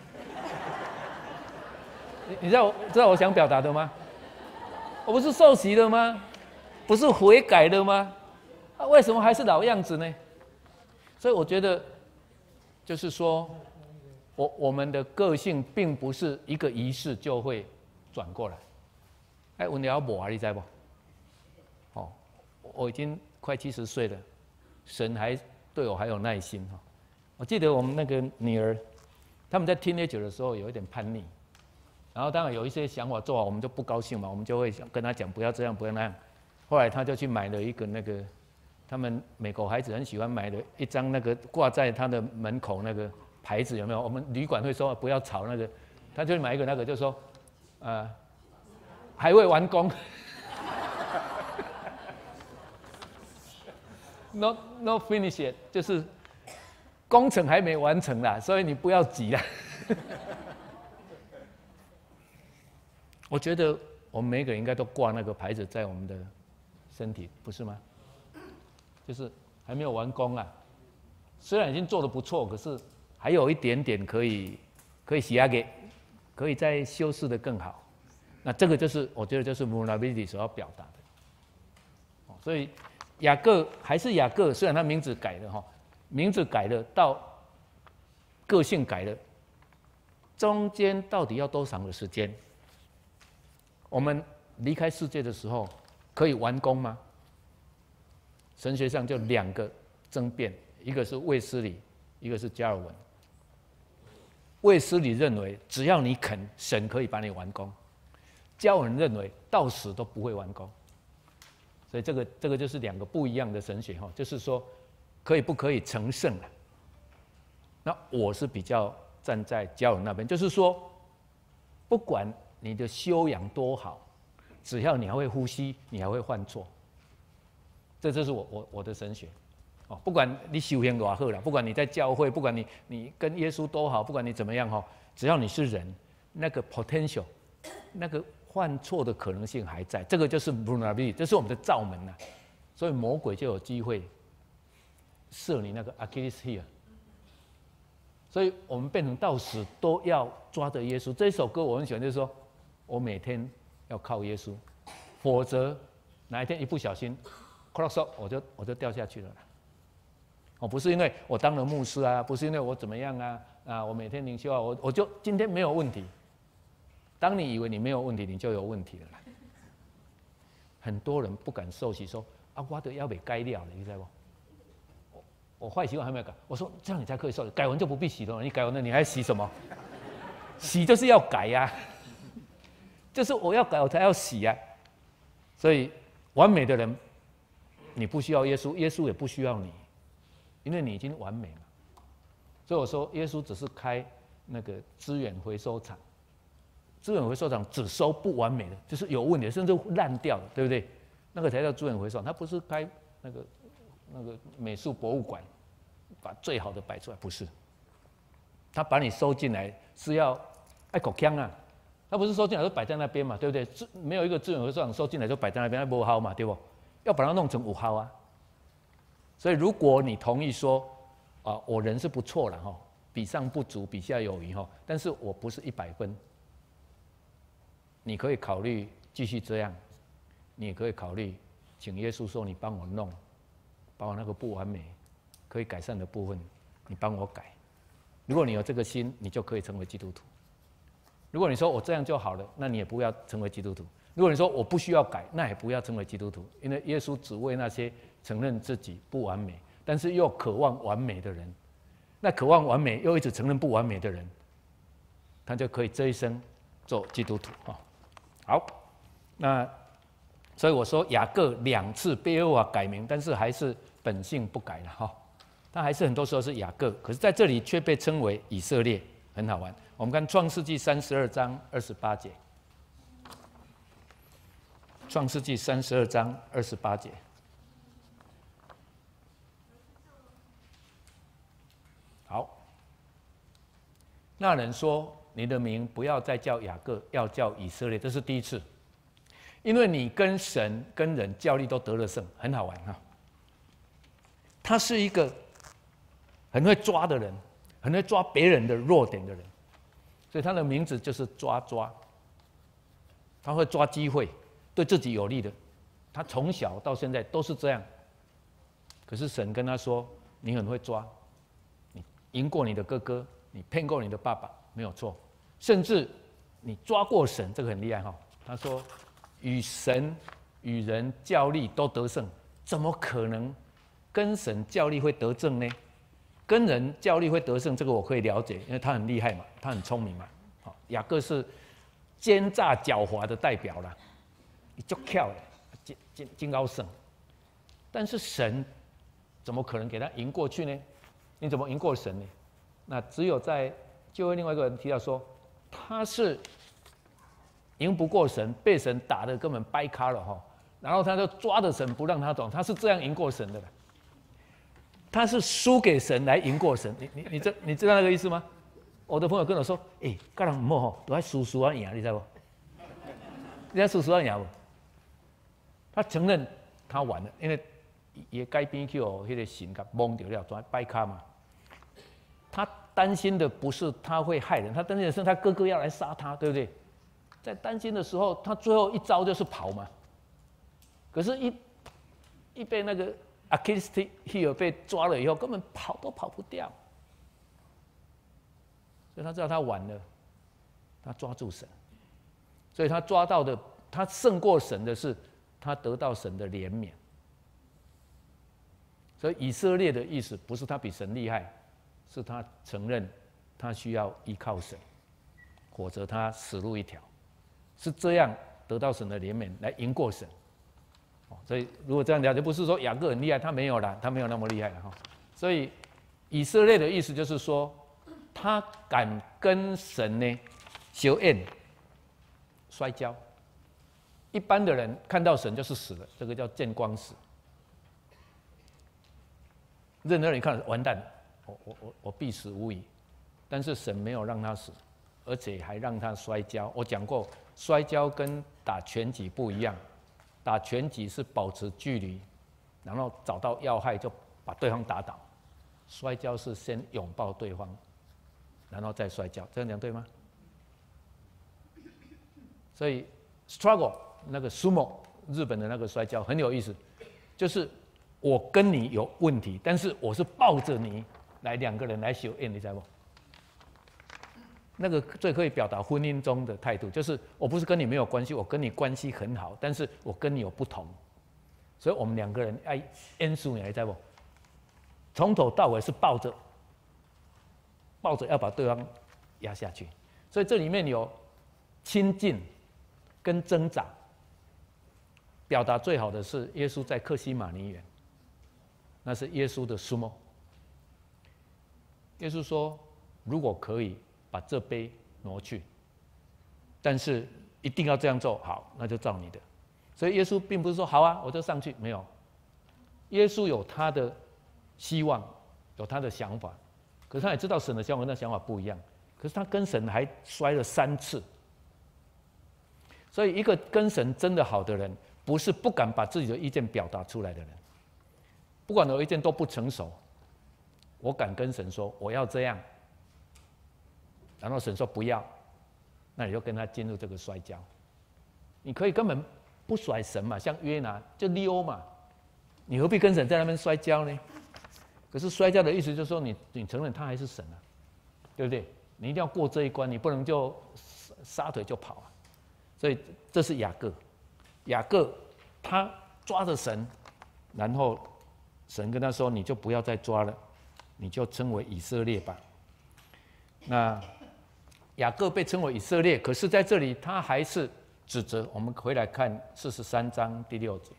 你知道我想表达的吗？我不是受洗的吗？不是悔改了吗？为什么还是老样子呢？所以我觉得，就是说，我们的个性并不是一个仪式就会转过来。有聊无啊？你知不？哦，我已经快70岁了，神还对我还有耐心哈。我记得我们那个女儿，他们在teenager的时候有一点叛逆，然后当然有一些想法做好，我们就不高兴嘛，我们就会跟他讲不要这样，不要那样。后来他就去买了一个那个，他们美国孩子很喜欢买的一张那个挂在他的门口那个牌子，有没有？我们旅馆会说不要吵那个，他就买一个那个，就说，还未完工，no finish it， 就是工程还没完成啦，所以你不要急啦。我觉得我们每个人应该都挂那个牌子在我们的身体，不是吗？就是还没有完工啊，虽然已经做得不错，可是还有一点点可以洗压给，可以再修饰得更好。那这个就是我觉得就是 vulnerability 所要表达的。所以雅各还是雅各，虽然他名字改了哈，名字改了到个性改了，中间到底要多长的时间？我们离开世界的时候可以完工吗？神学上就2个争辩，一个是卫斯理，一个是加尔文。 卫斯理认为，只要你肯，神可以把你完工；教恩认为，到死都不会完工。所以这个就是两个不一样的神学哈，就是说，可以不可以成圣啊？那我是比较站在教恩那边，就是说，不管你的修养多好，只要你还会呼吸，你还会犯错，这就是我的神学。哦，不管你修行多好啦，不管你在教会，不管你跟耶稣多好，不管你怎么样哈，只要你是人，那个 potential， 那个犯错的可能性还在，这个就是 vulnerability， 这是我们的罩门呐。所以魔鬼就有机会射你那个 Achilles heel。所以我们变成到死都要抓着耶稣。这一首歌我很喜欢，就是说我每天要靠耶稣，否则哪一天一不小心 cross up， 我就掉下去了啦。哦，不是因为我当了牧师啊，不是因为我怎么样啊，我每天灵修啊，我就今天没有问题。当你以为你没有问题，你就有问题了啦。很多人不敢受洗，说啊，我都要被改掉了，你知道不？我坏习惯还没有改，我说这样你才可以受洗，改完就不必洗了。你改完了，你还洗什么？洗就是要改呀、就是我要改，我才要洗呀、所以完美的人，你不需要耶稣，耶稣也不需要你。因为你已经完美了，所以我说耶稣只是开那个资源回收厂，资源回收厂只收不完美的，就是有问题甚至烂掉的，对不对？那个才叫资源回收。他不是开那个美术博物馆，把最好的摆出来，不是。他把你收进来是要爱口腔啊，他不是收进来就摆在那边嘛，对不对？没有一个资源回收厂收进来就摆在那边，那不好嘛，对不？要把它弄成有效啊。所以，如果你同意说，我人是不错了哈，比上不足，比下有余哈，但是我不是100分，你可以考虑继续这样，你也可以考虑请耶稣说，你帮我弄，把我那个不完美可以改善的部分，你帮我改。如果你有这个心，你就可以成为基督徒。如果你说我这样就好了，那你也不要成为基督徒。如果你说我不需要改，那也不要成为基督徒，因为耶稣只为那些承认自己不完美，但是又渴望完美的人。那渴望完美又一直承认不完美的人，他就可以这一生做基督徒啊。好，那所以我说雅各2次被耶和华改名，但是还是本性不改了哈。他还是很多时候是雅各，可是在这里却被称为以色列，很好玩。我们看创世纪32章28节。创世纪32章28节。好，那人说：“你的名不要再叫雅各，要叫以色列。”这是第一次，因为你跟神、跟人较力都得了胜，很好玩哈。他是一个很会抓的人，很会抓别人的弱点的人，所以他的名字就是抓。他会抓机会。对自己有利的，他从小到现在都是这样。可是神跟他说：“你很会抓，你赢过你的哥哥，你骗过你的爸爸，没有错。甚至你抓过神，这个很厉害哈。”他说：“与神与人较力都得胜，怎么可能跟神较力会得胜呢？跟人较力会得胜，这个我可以了解，因为他很厉害嘛，他很聪明嘛。好，雅各是奸诈狡猾的代表啦。”你就跳了，金高胜，但是神怎么可能给他赢过去呢？你怎么赢过神呢？那只有在就会另外一个人提到说，他是赢不过神，被神打得根本掰咖了哈，然后他就抓着神不让他走，他是这样赢过神的了。他是输给神来赢过神，你知道那个意思吗？我的朋友跟我说，干人唔好吼，都爱输啊赢，你知道不？你知输啊赢不？他承认他完了，因为也该边去哦，那个神给蒙掉了，抓掰卡嘛。他担心的不是他会害人，他担心的是他哥哥要来杀他，对不对？在担心的时候，他最后一招就是跑嘛。可是一被那个 Achilles heel 被抓了以后，根本跑都跑不掉，所以他知道他完了，他抓住神，所以他抓到的，他胜过神的是。他得到神的怜悯，所以以色列的意思不是他比神厉害，是他承认他需要依靠神，否则他死路一条。是这样得到神的怜悯，来赢过神。所以如果这样了解，不是说雅各很厉害，他没有啦，他没有那么厉害哈。所以以色列的意思就是说，他敢跟神呢修恩摔跤。一般的人看到神就是死了，这个叫见光死。任何人看完蛋了，我必死无疑。但是神没有让他死，而且还让他摔跤。我讲过，摔跤跟打拳击不一样，打拳击是保持距离，然后找到要害就把对方打倒。摔跤是先拥抱对方，然后再摔跤，这样讲对吗？所以 struggle 那个 sumo 日本的那个摔跤很有意思，就是我跟你有问题，但是我是抱着你来两个人来修恩，你知道不？那个最可以表达婚姻中的态度，就是我不是跟你没有关系，我跟你关系很好，但是我跟你有不同，所以我们两个人爱恩输，你还在不？从头到尾是抱着要把对方压下去，所以这里面有亲近跟挣扎。表达最好的是耶稣在客西马尼园，那是耶稣的sumo。耶稣说：“如果可以，把这杯挪去，但是一定要这样做，好，那就照你的。”所以耶稣并不是说好啊，我就上去，没有。耶稣有他的希望，有他的想法，可是他也知道神的想法跟他想法不一样。可是他跟神还摔了3次，所以一个跟神真的好的人，不是不敢把自己的意见表达出来的人。不管我的意见都不成熟，我敢跟神说我要这样，然后神说不要，那你就跟他进入这个摔跤。你可以根本不甩神嘛，像约拿就溜嘛，你何必跟神在那边摔跤呢？可是摔跤的意思就是说你承认他还是神啊，对不对？你一定要过这一关，你不能就撒腿就跑啊。所以这是雅各，雅各他抓着神，然后神跟他说：“你就不要再抓了，你就称为以色列吧。”那雅各被称为以色列，可是在这里他还是指责。我们回来看43章第6节。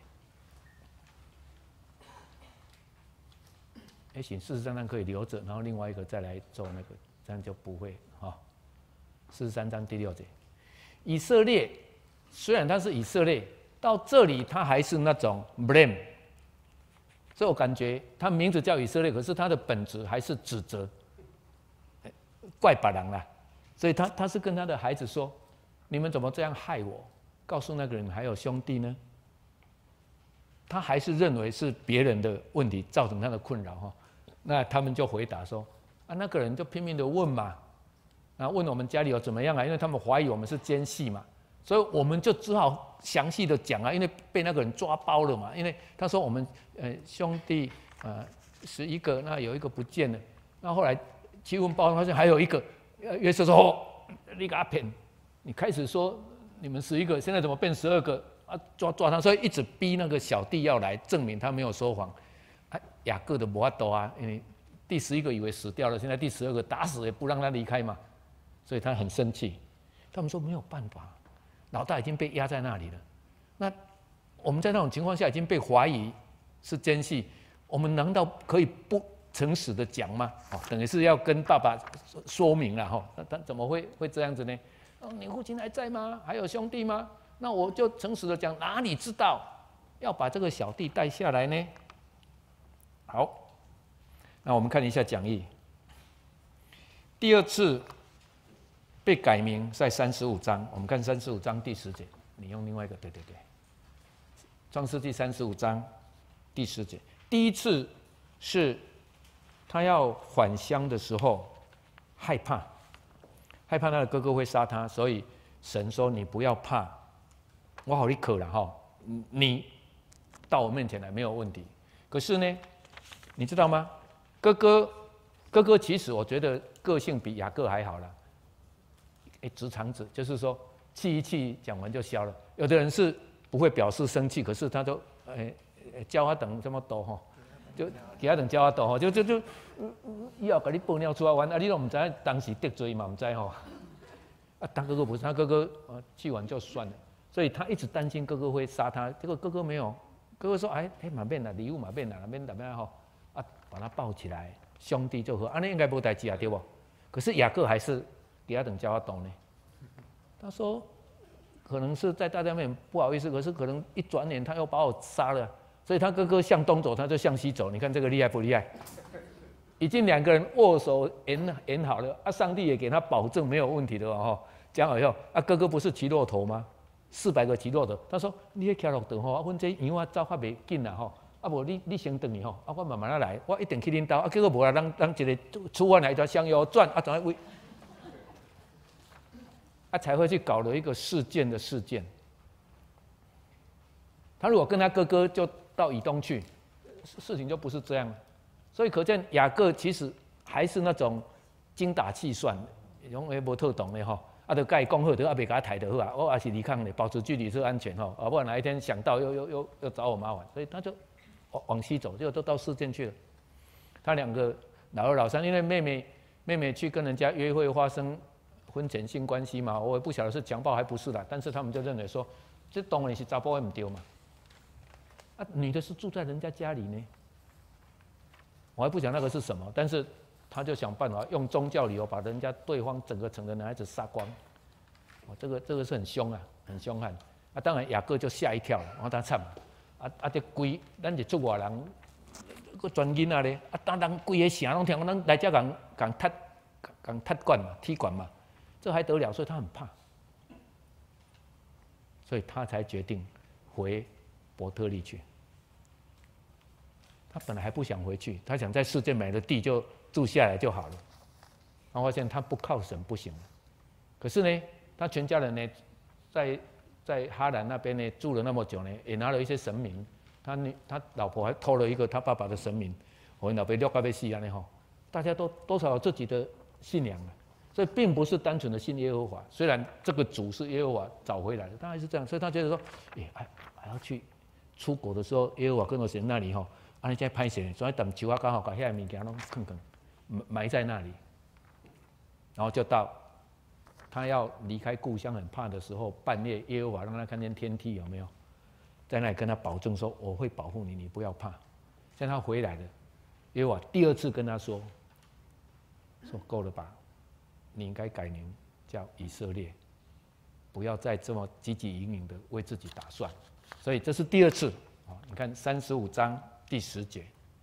行，43章可以留着，然后另外一个再来做那个，这样就不会哈。43章第6节，以色列虽然他是以色列，到这里他还是那种 blame， 所以我感觉他名字叫以色列，可是他的本质还是指责，怪别人啦。所以他是跟他的孩子说：“你们怎么这样害我？告诉那个人还有兄弟呢？”他还是认为是别人的问题造成他的困扰哈。那他们就回答说：“啊，那个人就拼命的问嘛，然后问我们家里有怎么样啊？因为他们怀疑我们是奸细嘛，所以我们就只好详细的讲啊，因为被那个人抓包了嘛。因为他说我们兄弟11个，那有一个不见了。那后来去问报，发现还有一个。约瑟说：‘哦，你给他骗，你开始说你们11个，现在怎么变12个啊？抓他！’所以一直逼那个小弟要来证明他没有说谎。雅各的没法度啊，因为第11个以为死掉了，现在第12个打死也不让他离开嘛，所以他很生气。他们说没有办法，老大已经被压在那里了。那我们在那种情况下已经被怀疑是奸细，我们难道可以不诚实的讲吗？等于是要跟爸爸说明了哈。他怎么会这样子呢？你父亲还在吗？还有兄弟吗？那我就诚实的讲，哪里知道要把这个小弟带下来呢？好，那我们看一下讲义。第二次被改名在35章，我们看35章第10节。你用另外一个，对，创世纪35章第10节。第一次是他要返乡的时候，害怕他的哥哥会杀他，所以神说：“你不要怕，我好你可了哈，你到我面前来没有问题。”可是呢，你知道吗？哥哥其实我觉得个性比雅各还好啦。直肠子，就是说气一气讲完就消了。有的人是不会表示生气，可是他都教他等这么多哈， 就其他人叫我倒吼，就以后给你爆料出来玩，啊，你都唔知当时得罪嘛，唔知吼。啊，他哥哥不是，他哥哥去完就算了，所以他一直担心哥哥会杀他。结果哥哥没有，哥哥说：“哎，马变了，礼物马变了，那边怎么样吼？啊，把他抱起来，兄弟就和，啊，那应该没代志啊，对不？可是雅各还是给他等叫他懂呢。他说，可能是在大家面前不好意思，可是可能一转眼他又把我杀了，所以他哥哥向东走，他就向西走。你看这个厉害不厉害？已经两个人握手演好了，啊，上帝也给他保证没有问题的哦。讲好以后，啊，哥哥不是骑骆驼吗？400个骑骆驼，他说你迄骑骆驼吼，啊，阮这羊啊走较袂紧啦吼，啊无你先等去吼，啊我慢慢来，我一定去恁兜，啊结果无啦，咱一个出完来一条香油转，啊怎么为，啊才会去搞了一个事件的事件。他如果跟他哥哥就到以东去，事情就不是这样了。所以可见雅各其实还是那种精打细算，用诶无特懂的吼，啊，就甲伊讲好，就也袂甲他抬得好啊，我也是离开的，保持距离是安全吼，啊，不然哪一天想到又找我麻烦，所以他就往西走，就都到事件去了。他两个老二老三，因为妹妹去跟人家约会发生婚前性关系嘛，我也不晓得是强暴还不是啦，但是他们就认为说，这当然是查甫的唔对嘛，啊，女的是住在人家家里呢。我还不讲那个是什么，但是他就想办法用宗教理由把人家对方整个城的男孩子杀光，这个是很凶啊，很凶悍啊。当然雅各就吓一跳了，然后他惨这规咱是出外人，个专囡仔咧，啊当人规个城拢听讲咱来这讲踢馆嘛，踢馆嘛，这还得了？所以他很怕，所以他才决定回伯特利去。他本来还不想回去，他想在世界买了地就住下来就好了。然后发现他不靠神不行了。可是呢，他全家人呢，在哈兰那边呢住了那么久呢，也拿了一些神明。他老婆还偷了一个他爸爸的神明，我老爸六个被死啊，吼，大家都多少有自己的信仰了，所以并不是单纯的信耶和华。虽然这个主是耶和华找回来的，他还是这样，所以他觉得说，还要去出国的时候，耶和华跟我神那里吼。安尼才歹势，所以等树啊刚好把遐物件拢放埋在那里，然后就到他要离开故乡很怕的时候，半夜耶和华让他看见天梯有没有，在那里跟他保证说我会保护你，你不要怕。现在他回来了，耶和华第二次跟他说够了吧，你应该改名叫以色列，不要再这么汲汲营营的为自己打算。所以这是第二次啊，你看35章。第10节，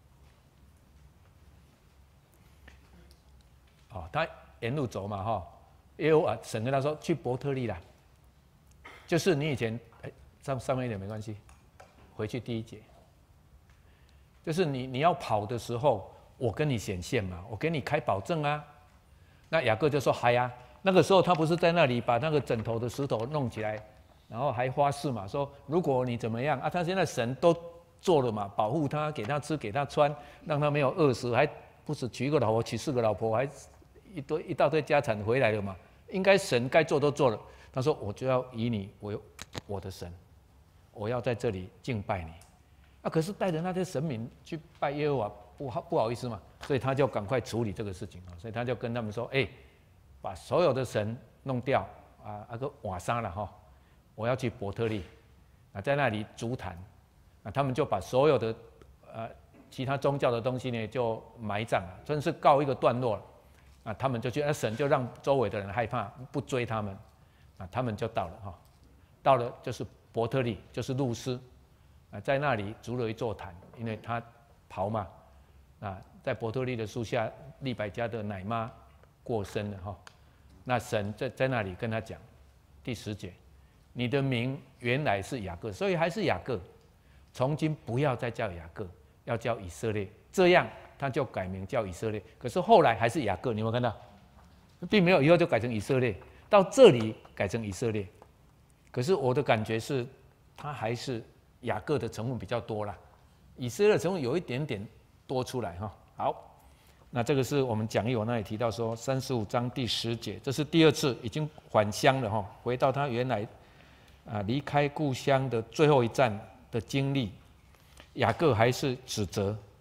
他沿路走嘛，哈，耶和华神跟他说去伯特利啦，就是你以前，上面一点没关系，回去第1节，就是你要跑的时候，我跟你显现嘛，我给你开保证啊。那雅各就说嗨呀，那个时候他不是在那里把那个枕头的石头弄起来，然后还发誓嘛，说如果你怎么样啊，他现在神都做了嘛，保护他，给他吃，给他穿，让他没有饿死，还不止娶一个老婆，娶4个老婆，还一大堆家产回来了嘛。应该神该做都做了。他说：“我就要以你为我的神，我要在这里敬拜你。”啊，可是带着那些神明去拜耶和华，不好意思嘛，所以他就赶快处理这个事情啊。所以他就跟他们说：“把所有的神弄掉啊，个瓦沙了哈，我要去伯特利啊，在那里足坛。”啊，他们就把所有的其他宗教的东西呢就埋葬了，真是告一个段落了。啊，他们就去，神就让周围的人害怕，不追他们。啊，他们就到了哈，到了就是伯特利，就是路斯。啊，在那里筑了一座坛，因为他逃嘛。啊，在伯特利的树下，利百加的奶妈过生了哈。那神在那里跟他讲，第10节，你的名原来是雅各，所以还是雅各。从今不要再叫雅各，要叫以色列，这样他就改名叫以色列。可是后来还是雅各，你有没有看到？并没有以后就改成以色列，到这里改成以色列。可是我的感觉是，他还是雅各的成分比较多啦，以色列的成分有一点点多出来哈。好，那这个是我们讲义我那里提到说35章第10节，这是第2次已经返乡了哈，回到他原来离开故乡的最后一站的经历。雅各还是指责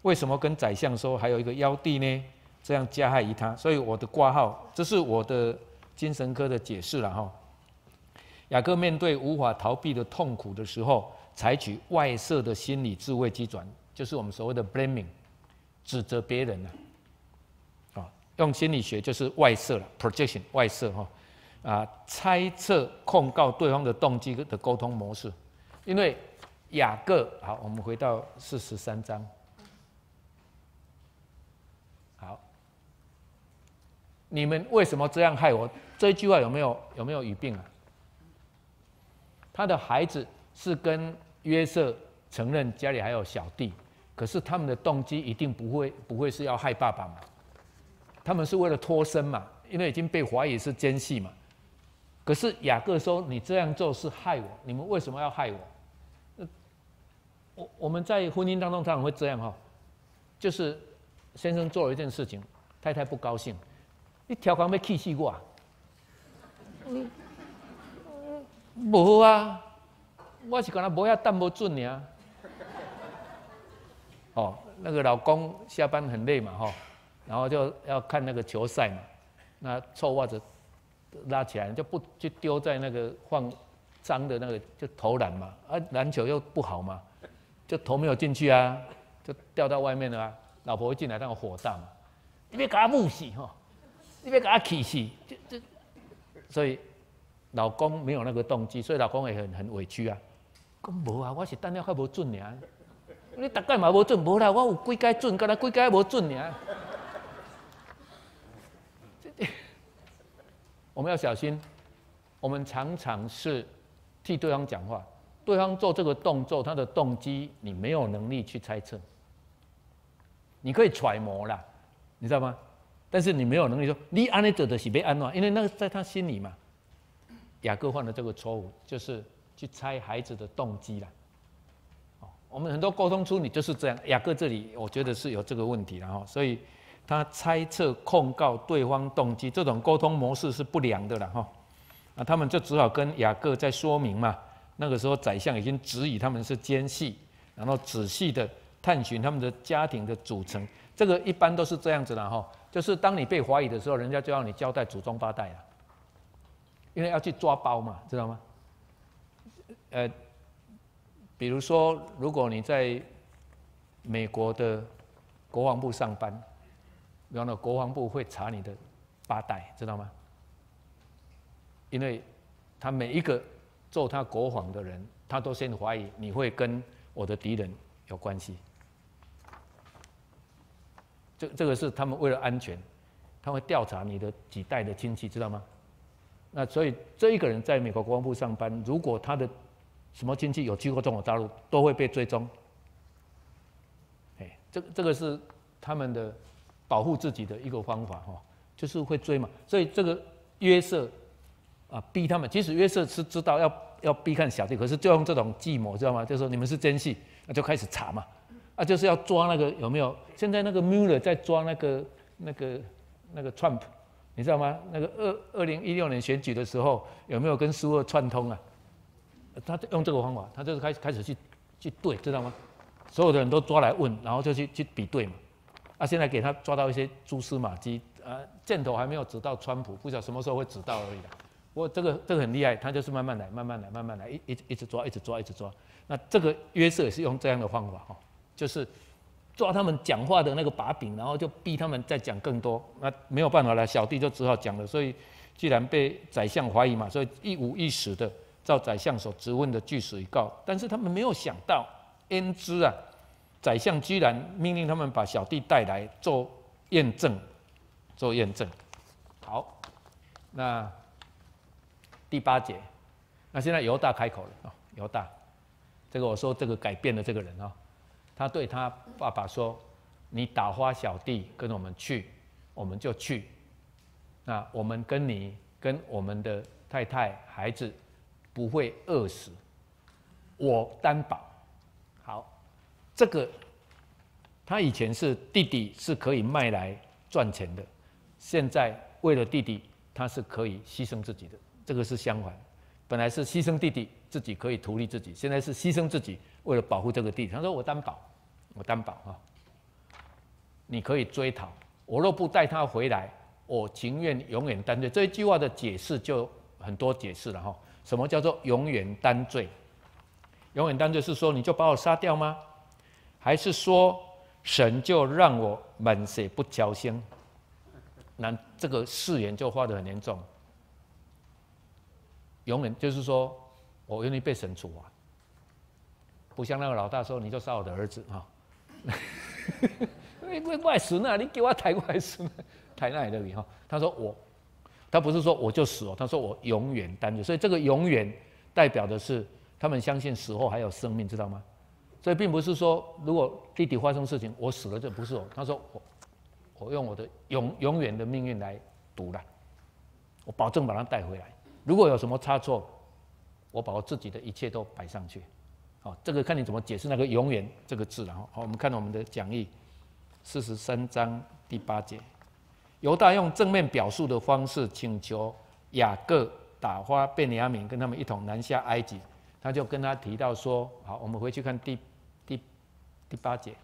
为什么跟宰相说还有一个妖帝呢？这样加害于他，所以我的挂号，这是我的精神科的解释了哈。雅各面对无法逃避的痛苦的时候，采取外设的心理自卫机转，就是我们所谓的 blaming， 指责别人用心理学就是外设了 projection 外设猜测控告对方的动机的沟通模式。因为雅各，好，我们回到43章。好，你们为什么这样害我？这一句话有没有语病啊？他的孩子是跟约瑟承认家里还有小弟，可是他们的动机一定不会是要害爸爸嘛？他们是为了脱身嘛？因为已经被怀疑是奸细嘛。可是雅各说：“你这样做是害我，你们为什么要害我？”我们在婚姻当中常常会这样就是先生做了一件事情，太太不高兴，你条工要气死我啊！无啊，我是干那无遐等无准尔。那个老公下班很累嘛然后就要看那个球赛嘛，那臭袜子拉起来就不就丢在那个放脏的那个就投篮嘛，篮球又不好嘛，就投没有进去啊，就掉到外面了啊。老婆一进来，当然火大嘛，你别给他木死你别给他气死，所以老公没有那个动机，所以老公也很委屈啊。讲无啊，我是弹了较无准尔，你大概嘛无准，无啦，我有几届准，敢若几届无准尔。我们要小心，我们常常是替对方讲话，对方做这个动作，他的动机你没有能力去猜测，你可以揣摩啦，你知道吗？但是你没有能力说你安尼做的是被安怎，因为那个在他心里嘛。雅各犯的这个错误就是去猜孩子的动机啦。我们很多沟通处理就是这样，雅各这里我觉得是有这个问题啦所以他猜测控告对方动机，这种沟通模式是不良的啦他们就只好跟雅各在说明嘛。那个时候宰相已经质疑他们是奸细，然后仔细的探寻他们的家庭的组成。这个一般都是这样子啦就是当你被怀疑的时候，人家就要你交代祖宗八代啦，因为要去抓包嘛，知道吗？比如说，如果你在美国的国防部上班，然后国防部会查你的八代，知道吗？因为他每一个做他国防的人，他都先怀疑你会跟我的敌人有关系。这个是他们为了安全，他会调查你的几代的亲戚，知道吗？那所以这一个人在美国国防部上班，如果他的什么亲戚有去过中国大陆，都会被追踪。这个是他们的保护自己的一个方法就是会追嘛。所以这个约瑟逼他们，即使约瑟是知道要逼看小弟，可是就用这种计谋，知道吗？就是说你们是奸细，那就开始查嘛。就是要抓那个有没有？现在那个 Mueller 在抓那个 Trump， 你知道吗？那个2016年选举的时候有没有跟苏俄串通啊？他用这个方法，他就是开始去对，知道吗？所有的人都抓来问，然后就去比对嘛。现在给他抓到一些蛛丝马迹，箭头还没有指到川普，不晓得什么时候会指到而已啦。不过这个很厉害，他就是慢慢来，一直抓。那这个约瑟也是用这样的方法就是抓他们讲话的那个把柄，然后就逼他们再讲更多。那没有办法了，小弟就只好讲了。所以既然被宰相怀疑嘛，所以一五一十的照宰相所质问的据实以告。但是他们没有想到，焉知宰相居然命令他们把小弟带来做验证。好，那第8节，那现在犹大开口了犹大，这个我说这个改变了这个人他对他爸爸说：“你打发小弟跟我们去，我们就去。那我们跟你跟我们的太太孩子不会饿死，我担保。”好，这个他以前是弟弟是可以卖来赚钱的，现在为了弟弟他是可以牺牲自己的，这个是相反。本来是牺牲弟弟自己可以图利自己，现在是牺牲自己为了保护这个弟弟。他说我担保你可以追讨。我若不带他回来，我情愿永远担罪。这一句话的解释就很多解释了哈。什么叫做永远担罪？永远担罪是说你就把我杀掉吗？还是说神就让我满血不交心？那这个誓言就画得很严重。永远就是说我愿意被神处罚，不像那个老大说你就杀我的儿子哈。我的孙啊，你给我抬过来孙，抬那里的哈。他说他不是说我就死哦，他说我永远担罪。所以这个永远代表的是他们相信死后还有生命，知道吗？所以并不是说如果弟弟发生事情我死了，这不是我。他说我用我的永远的命运来赌了，我保证把他带回来。如果有什么差错，我把我自己的一切都摆上去。好，这个看你怎么解释那个永远这个字了。好，我们看我们的讲义43章第8节，犹大用正面表述的方式请求雅各打发便雅悯跟他们一同南下埃及。他就跟他提到说，好，我们回去看第8节。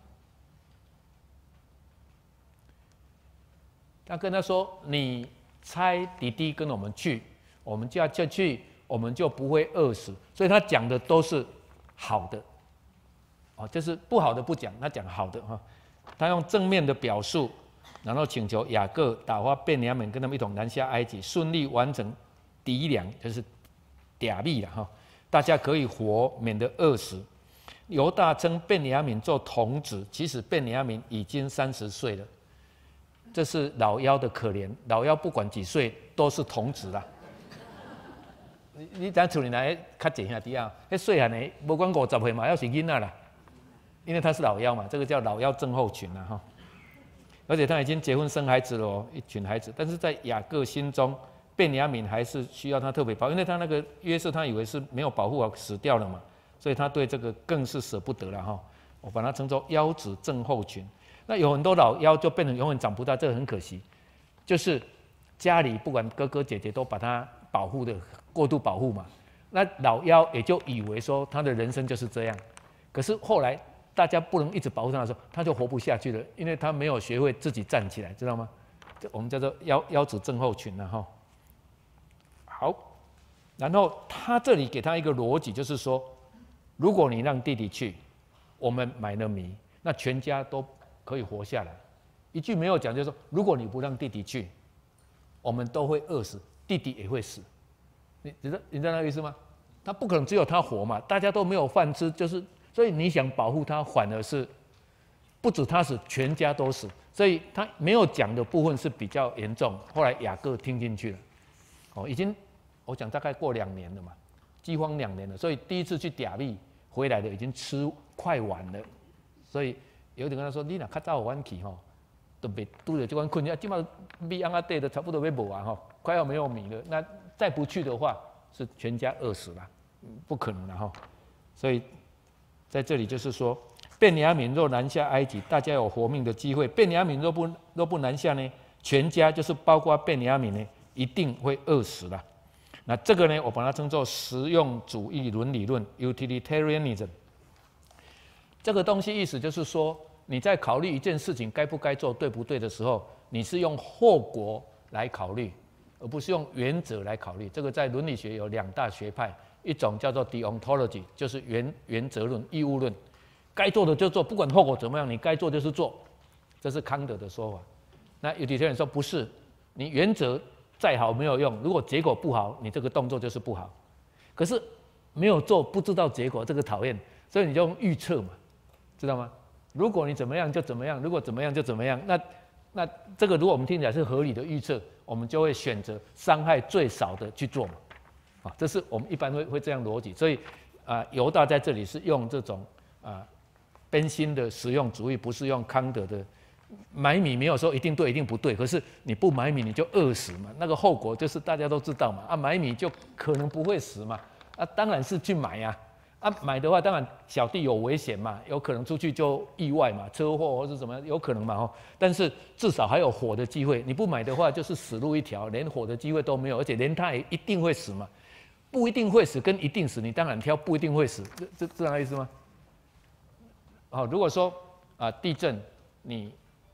他跟他说：“你差弟弟跟我们去，我们就要去，我们就不会饿死。”所以他讲的都是好的，哦，就是不好的不讲，他讲好的哈。他用正面的表述，然后请求雅各打发便雅悯跟他们一同南下埃及，顺利完成籴粮，就是嗲币了哈。大家可以活，免得饿死。犹大称便雅悯做童子，其实便雅悯已经30岁了。这是老幺的可怜，老幺不管几岁都是童子啦。你咱厝里来较济兄弟啊，迄细汉的无管50岁嘛，要是囡仔啦，因为他是老幺嘛，这个叫老幺症候群啦哈。而且他已经结婚生孩子了哦，一群孩子，但是在雅各心中，便雅悯还是需要他特别保护，因为他那个约瑟他以为是没有保护好死掉了嘛，所以他对这个更是舍不得了哈。我把它称作夭子症候群。那有很多老幺就变成永远长不大，这个很可惜。就是家里不管哥哥姐姐都把他保护的过度保护嘛，那老幺也就以为说他的人生就是这样。可是后来大家不能一直保护他的时候，他就活不下去了，因为他没有学会自己站起来，知道吗？这我们叫做夭子症候群了哈。好，然后他这里给他一个逻辑，就是说，如果你让弟弟去，我们买了米，那全家都可以活下来。一句没有讲，就是说，如果你不让弟弟去，我们都会饿死，弟弟也会死。你知道那个意思吗？他不可能只有他活嘛，大家都没有饭吃，就是所以你想保护他，反而是不止他死，全家都死。所以他没有讲的部分是比较严重。后来雅各听进去了，哦，已经我讲大概过2年了嘛，饥荒2年了，所以第一次去嗲币回来的已经吃快完了，所以有点跟他说：“你若较早晚去吼，都别拄着这款困境，今嘛米安啊地的差不多要没完哈，快要没有米了。那再不去的话，是全家饿死了，不可能了哈。所以在这里就是说，便雅悯若南下埃及，大家有活命的机会；便雅悯若不南下呢，全家就是包括便雅悯呢，一定会饿死了。那这个呢，我把它称作实用主义伦理论 （utilitarianism）。这个东西意思就是说，你在考虑一件事情该不该做、对不对的时候，你是用后果来考虑，而不是用原则来考虑。这个在伦理学有2大学派，一种叫做 deontology， 就是原则论、义务论，该做的就做，不管后果怎么样，你该做就是做，这是康德的说法。那utilitarian说不是，你原则再好没有用，如果结果不好，你这个动作就是不好。可是没有做，不知道结果，这个讨厌，所以你就用预测嘛。知道吗？如果你怎么样就怎么样，如果怎么样就怎么样，那这个如果我们听起来是合理的预测，我们就会选择伤害最少的去做嘛。啊，这是我们一般会这样逻辑。所以犹大在这里是用这种边心的实用主义，不是用康德的买米没有说一定对一定不对，可是你不买米你就饿死嘛，那个后果就是大家都知道嘛。买米就可能不会死嘛，当然是去买呀。买的话，当然小弟有危险嘛，有可能出去就意外嘛，车祸或是什么有可能嘛但是至少还有活的机会。你不买的话，就是死路一条，连活的机会都没有，而且连他也一定会死嘛。不一定会死跟一定死，你当然挑不一定会死，这样的意思吗？如果说地震，你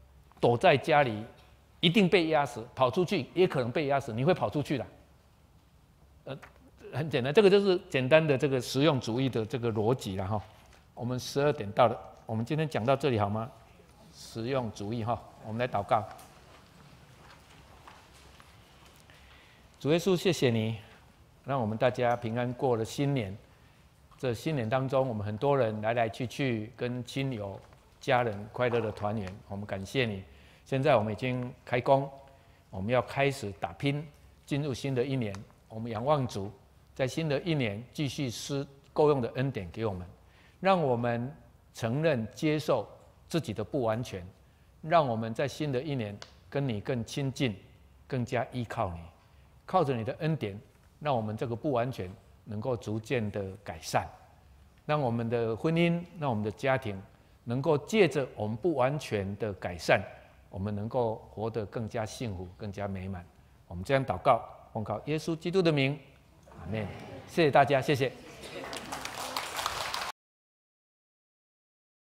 躲在家里，一定被压死；跑出去也可能被压死，你会跑出去的。很简单，这个就是简单的这个实用主义的这个逻辑了哈。我们12点到了，我们今天讲到这里好吗？实用主义哈，我们来祷告。主耶稣，谢谢你，让我们大家平安过了新年。这新年当中，我们很多人来来去去，跟亲友、家人快乐的团圆，我们感谢你。现在我们已经开工，我们要开始打拼，进入新的一年。我们仰望主，在新的一年继续施够用的恩典给我们，让我们承认、接受自己的不完全，让我们在新的一年跟你更亲近，更加依靠你，靠着你的恩典，让我们这个不完全能够逐渐的改善，让我们的婚姻，让我们的家庭能够借着我们不完全的改善，我们能够活得更加幸福，更加美满。我们这样祷告，奉靠耶稣基督的名，阿们。谢谢大家，谢谢。